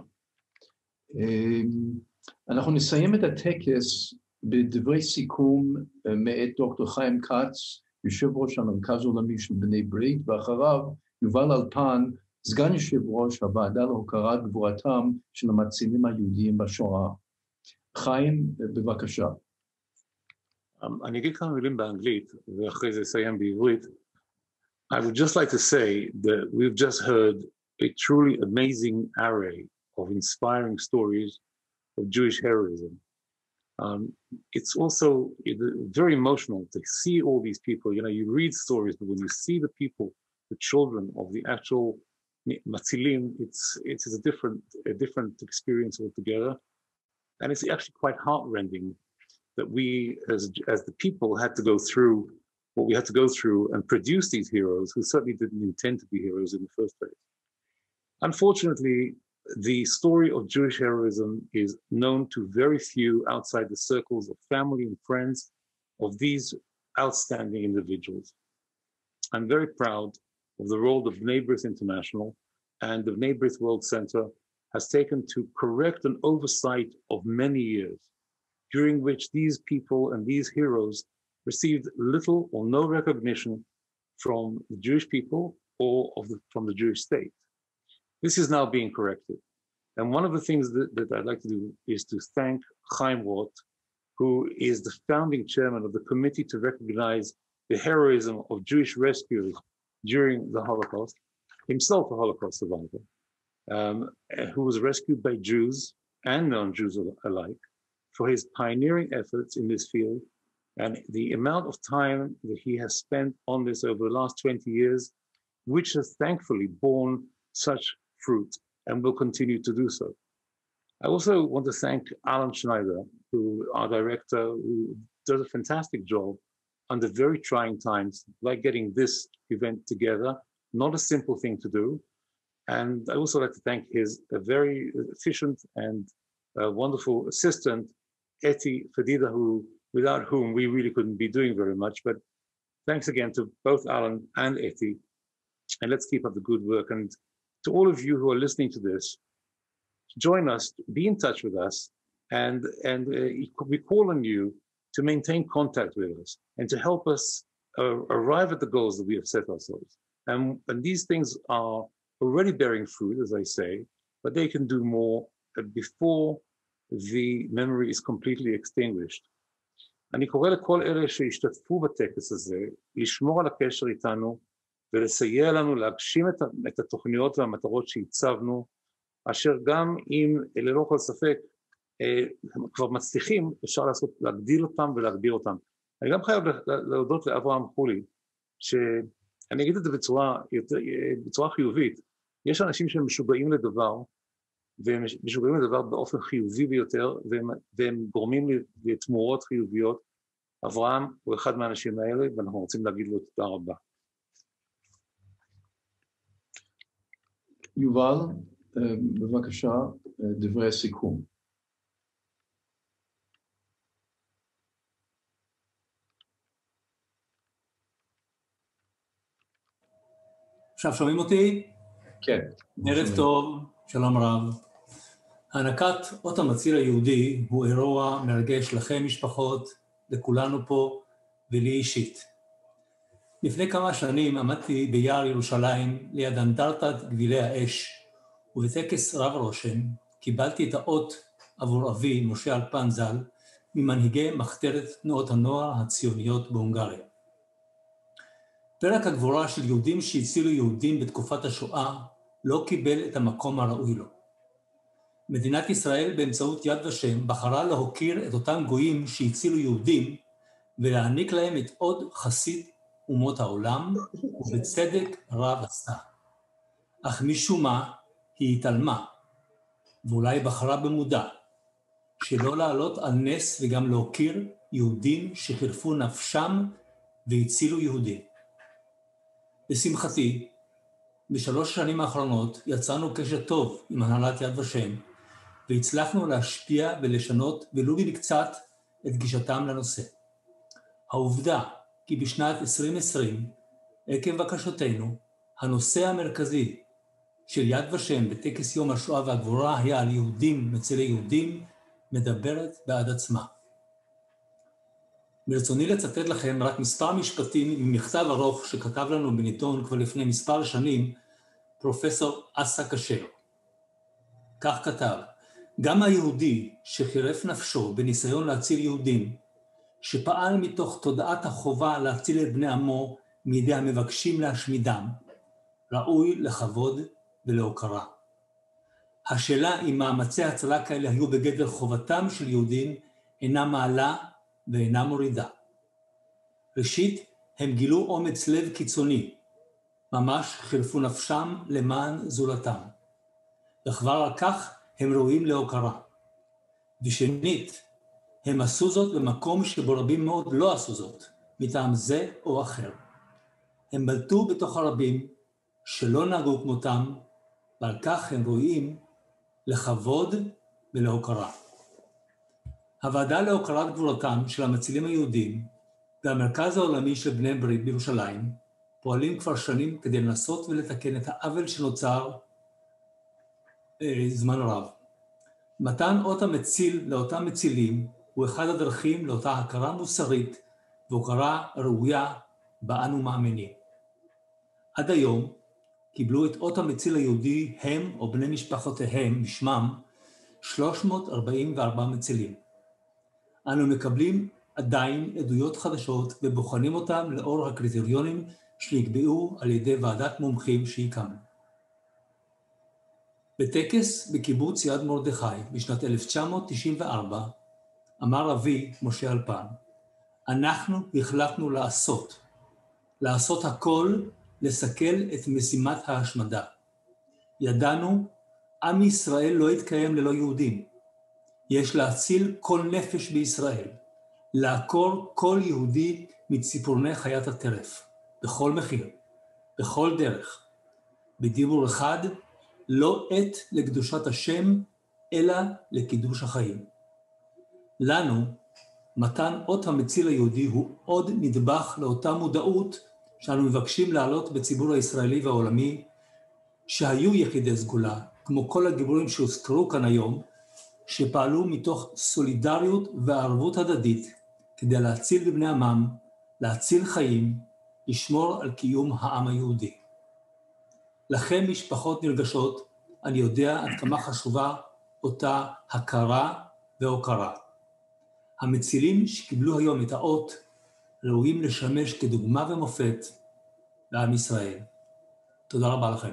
אנחנו נסיים את הטקס בדברי סיכום מאת דוקטור חיים כץ, יושב ראש המרכז העולמי של בני ברית, ואחריו יובל אלפן, סגן יושב ראש הוועדה להוקרת גבורתם של המצילים היהודיים בשואה. חיים, בבקשה. אני אגיד כמה מילים באנגלית, ואחרי זה אסיים בעברית. I would just like to say that we've just heard a truly amazing array of inspiring stories of Jewish heroism. It's also very emotional to see all these people. You know, you read stories, but when you see the people, the children of the actual Matzilim, it's a different experience altogether. And it's actually quite heartrending that we, as the people, had to go through what we had to go through and produce these heroes who certainly didn't intend to be heroes in the first place. Unfortunately, the story of Jewish heroism is known to very few outside the circles of family and friends of these outstanding individuals. I'm very proud of the role of Bnei Brit International and the Bnei Brit World Center has taken to correct an oversight of many years, during which these people and these heroes received little or no recognition from the Jewish people or from the Jewish state. This is now being corrected. And one of the things that I'd like to do is to thank Chaim Roth, who is the founding chairman of the committee to recognize the heroism of Jewish rescuers during the Holocaust, himself a Holocaust survivor, who was rescued by Jews and non-Jews alike for his pioneering efforts in this field, and the amount of time that he has spent on this over the last 20 years, which has thankfully borne such fruit and will continue to do so. I also want to thank Alan Schneider, our director, who does a fantastic job under very trying times, like getting this event together, not a simple thing to do. And I also like to thank his very efficient and wonderful assistant, Eti Fadida, without whom we really couldn't be doing very much. But thanks again to both Alan and Eti, and let's keep up the good work. And to all of you who are listening to this, join us, be in touch with us, and we call on you to maintain contact with us and to help us arrive at the goals that we have set ourselves. And these things are already bearing fruit, as I say, but they can do more before the memory is completely extinguished. אני קורא לכל אלה שהשתתפו בטקס הזה, לשמור על הקשר איתנו ולסייע לנו להגשים את התוכניות והמטרות שהצבנו, אשר גם אם ללא כל ספק כבר מצליחים, אפשר להגדיל אותם ולהגביר אותם. אני גם חייב להודות לאברהם חולי, שאני אגיד את זה בצורה חיובית, יש אנשים שהם משוגעים לדבר, והם משוגעים לדבר באופן חיובי ביותר, והם גורמים לתמורות חיוביות. אברהם הוא אחד מהאנשים האלה, ואנחנו רוצים להגיד לו תודה רבה. יובל, בבקשה, דברי סיכום. עכשיו שומעים אותי? כן. ערב טוב, שלום רב. הענקת אות המציל היהודי הוא אירוע מרגש לכם משפחות, לכולנו פה ולי אישית. לפני כמה שנים עמדתי ביער ירושלים ליד אנדרטת גבילי האש, ובטקס רב רושם קיבלתי את האות עבור אבי משה אלפן ז"ל ממנהיגי מחתרת תנועות הנוער הציוניות בהונגריה. פרק הגבורה של יהודים שהצילו יהודים בתקופת השואה לא קיבל את המקום הראוי לו. מדינת ישראל באמצעות יד ושם בחרה להוקיר את אותם גויים שהצילו יהודים ולהעניק להם את עוד חסיד אומות העולם, ובצדק רב עשתה. אך משום מה היא התעלמה, ואולי בחרה במודע, שלא לעלות על נס וגם להוקיר יהודים שחירפו נפשם והצילו יהודים. לשמחתי, בשלוש שנים האחרונות יצרנו קשר טוב עם הנהלת יד ושם, והצלחנו להשפיע ולשנות ולו במקצת את גישתם לנושא. העובדה כי בשנת 2020, עקב בקשותינו, הנושא המרכזי של יד ושם בטקס יום השואה והגבורה היה על יהודים מצילי יהודים, מדברת בעד עצמה. ברצוני לצטט לכם רק מספר משפטים ממכתב ארוך שכתב לנו בניתון כבר לפני מספר שנים, פרופסור אסא כשר. כך כתב, גם היהודי שחירף נפשו בניסיון להציל יהודים, שפעל מתוך תודעת החובה להציל את בני עמו מידי המבקשים להשמידם, ראוי לכבוד ולהוקרה. השאלה אם מאמצי הצלה כאלה היו בגדר חובתם של יהודים אינה מעלה ואינה מורידה. ראשית, הם גילו אומץ לב קיצוני, ממש חירפו נפשם למען זולתם. וכבר על כך הם ראויים להוקרה. ושנית, הם עשו זאת במקום שבו רבים מאוד לא עשו זאת, מטעם זה או אחר. הם בלטו בתוך הרבים שלא נהגו כמותם, ועל כך הם ראויים לכבוד ולהוקרה. הוועדה להוקרת גבורתם של המצילים היהודים והמרכז העולמי של בני ברית בירושלים פועלים כבר שנים כדי לנסות ולתקן את העוול שנוצר זמן רב. מתן אות המציל לאותם מצילים הוא אחד הדרכים לאותה הכרה מוסרית והוקרה ראויה בה אנו מאמינים. עד היום קיבלו את אות המציל היהודי הם או בני משפחותיהם משמם 344 מצילים. אנו מקבלים עדיין עדויות חדשות ובוחנים אותם לאור הקריטריונים שנקבעו על ידי ועדת מומחים שהקמנו. בטקס בקיבוץ יד מרדכי בשנת 1994 אמר אבי משה אלפן, אנחנו החלטנו לעשות הכל לסכל את משימת ההשמדה. ידענו עם ישראל לא יתקיים ללא יהודים. יש להציל כל נפש בישראל, לעקור כל יהודי מציפורני חיית הטרף, בכל מחיר, בכל דרך, בדיבור אחד, לא עת לקדושת השם, אלא לקידוש החיים. לנו, מתן אות המציל היהודי הוא עוד נדבך לאותה מודעות שאנו מבקשים להעלות בציבור הישראלי והעולמי, שהיו יחידי סגולה, כמו כל הגיבורים שהוזכרו כאן היום, שפעלו מתוך סולידריות וערבות הדדית, כדי להציל בבני עמם, להציל חיים, לשמור על קיום העם היהודי. לכם משפחות נרגשות, אני יודע עד כמה חשובה אותה הכרה והוקרה. המצילים שקיבלו היום את האות, ראויים לשמש כדוגמה ומופת לעם ישראל. תודה רבה לכם.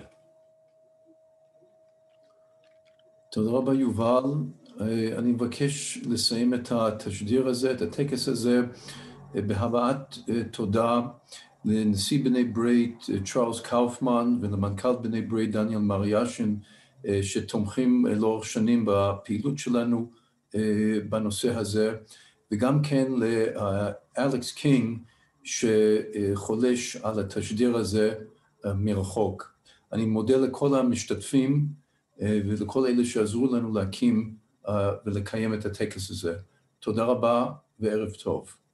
תודה רבה יובל. אני מבקש לסיים את התשדיר הזה, את הטקס הזה, בהבעת תודה לנשיא בני ברית צ'ארלס קאופמן ולמנכ"ל בני ברית דניאל מריאשין, שתומכים לאורך שנים בפעילות שלנו בנושא הזה, וגם כן לאלכס קינג שחולש על התשדיר הזה מרחוק. אני מודה לכל המשתתפים ולכל אלה שעזרו לנו להקים ולקיים את הטקס הזה. תודה רבה וערב טוב.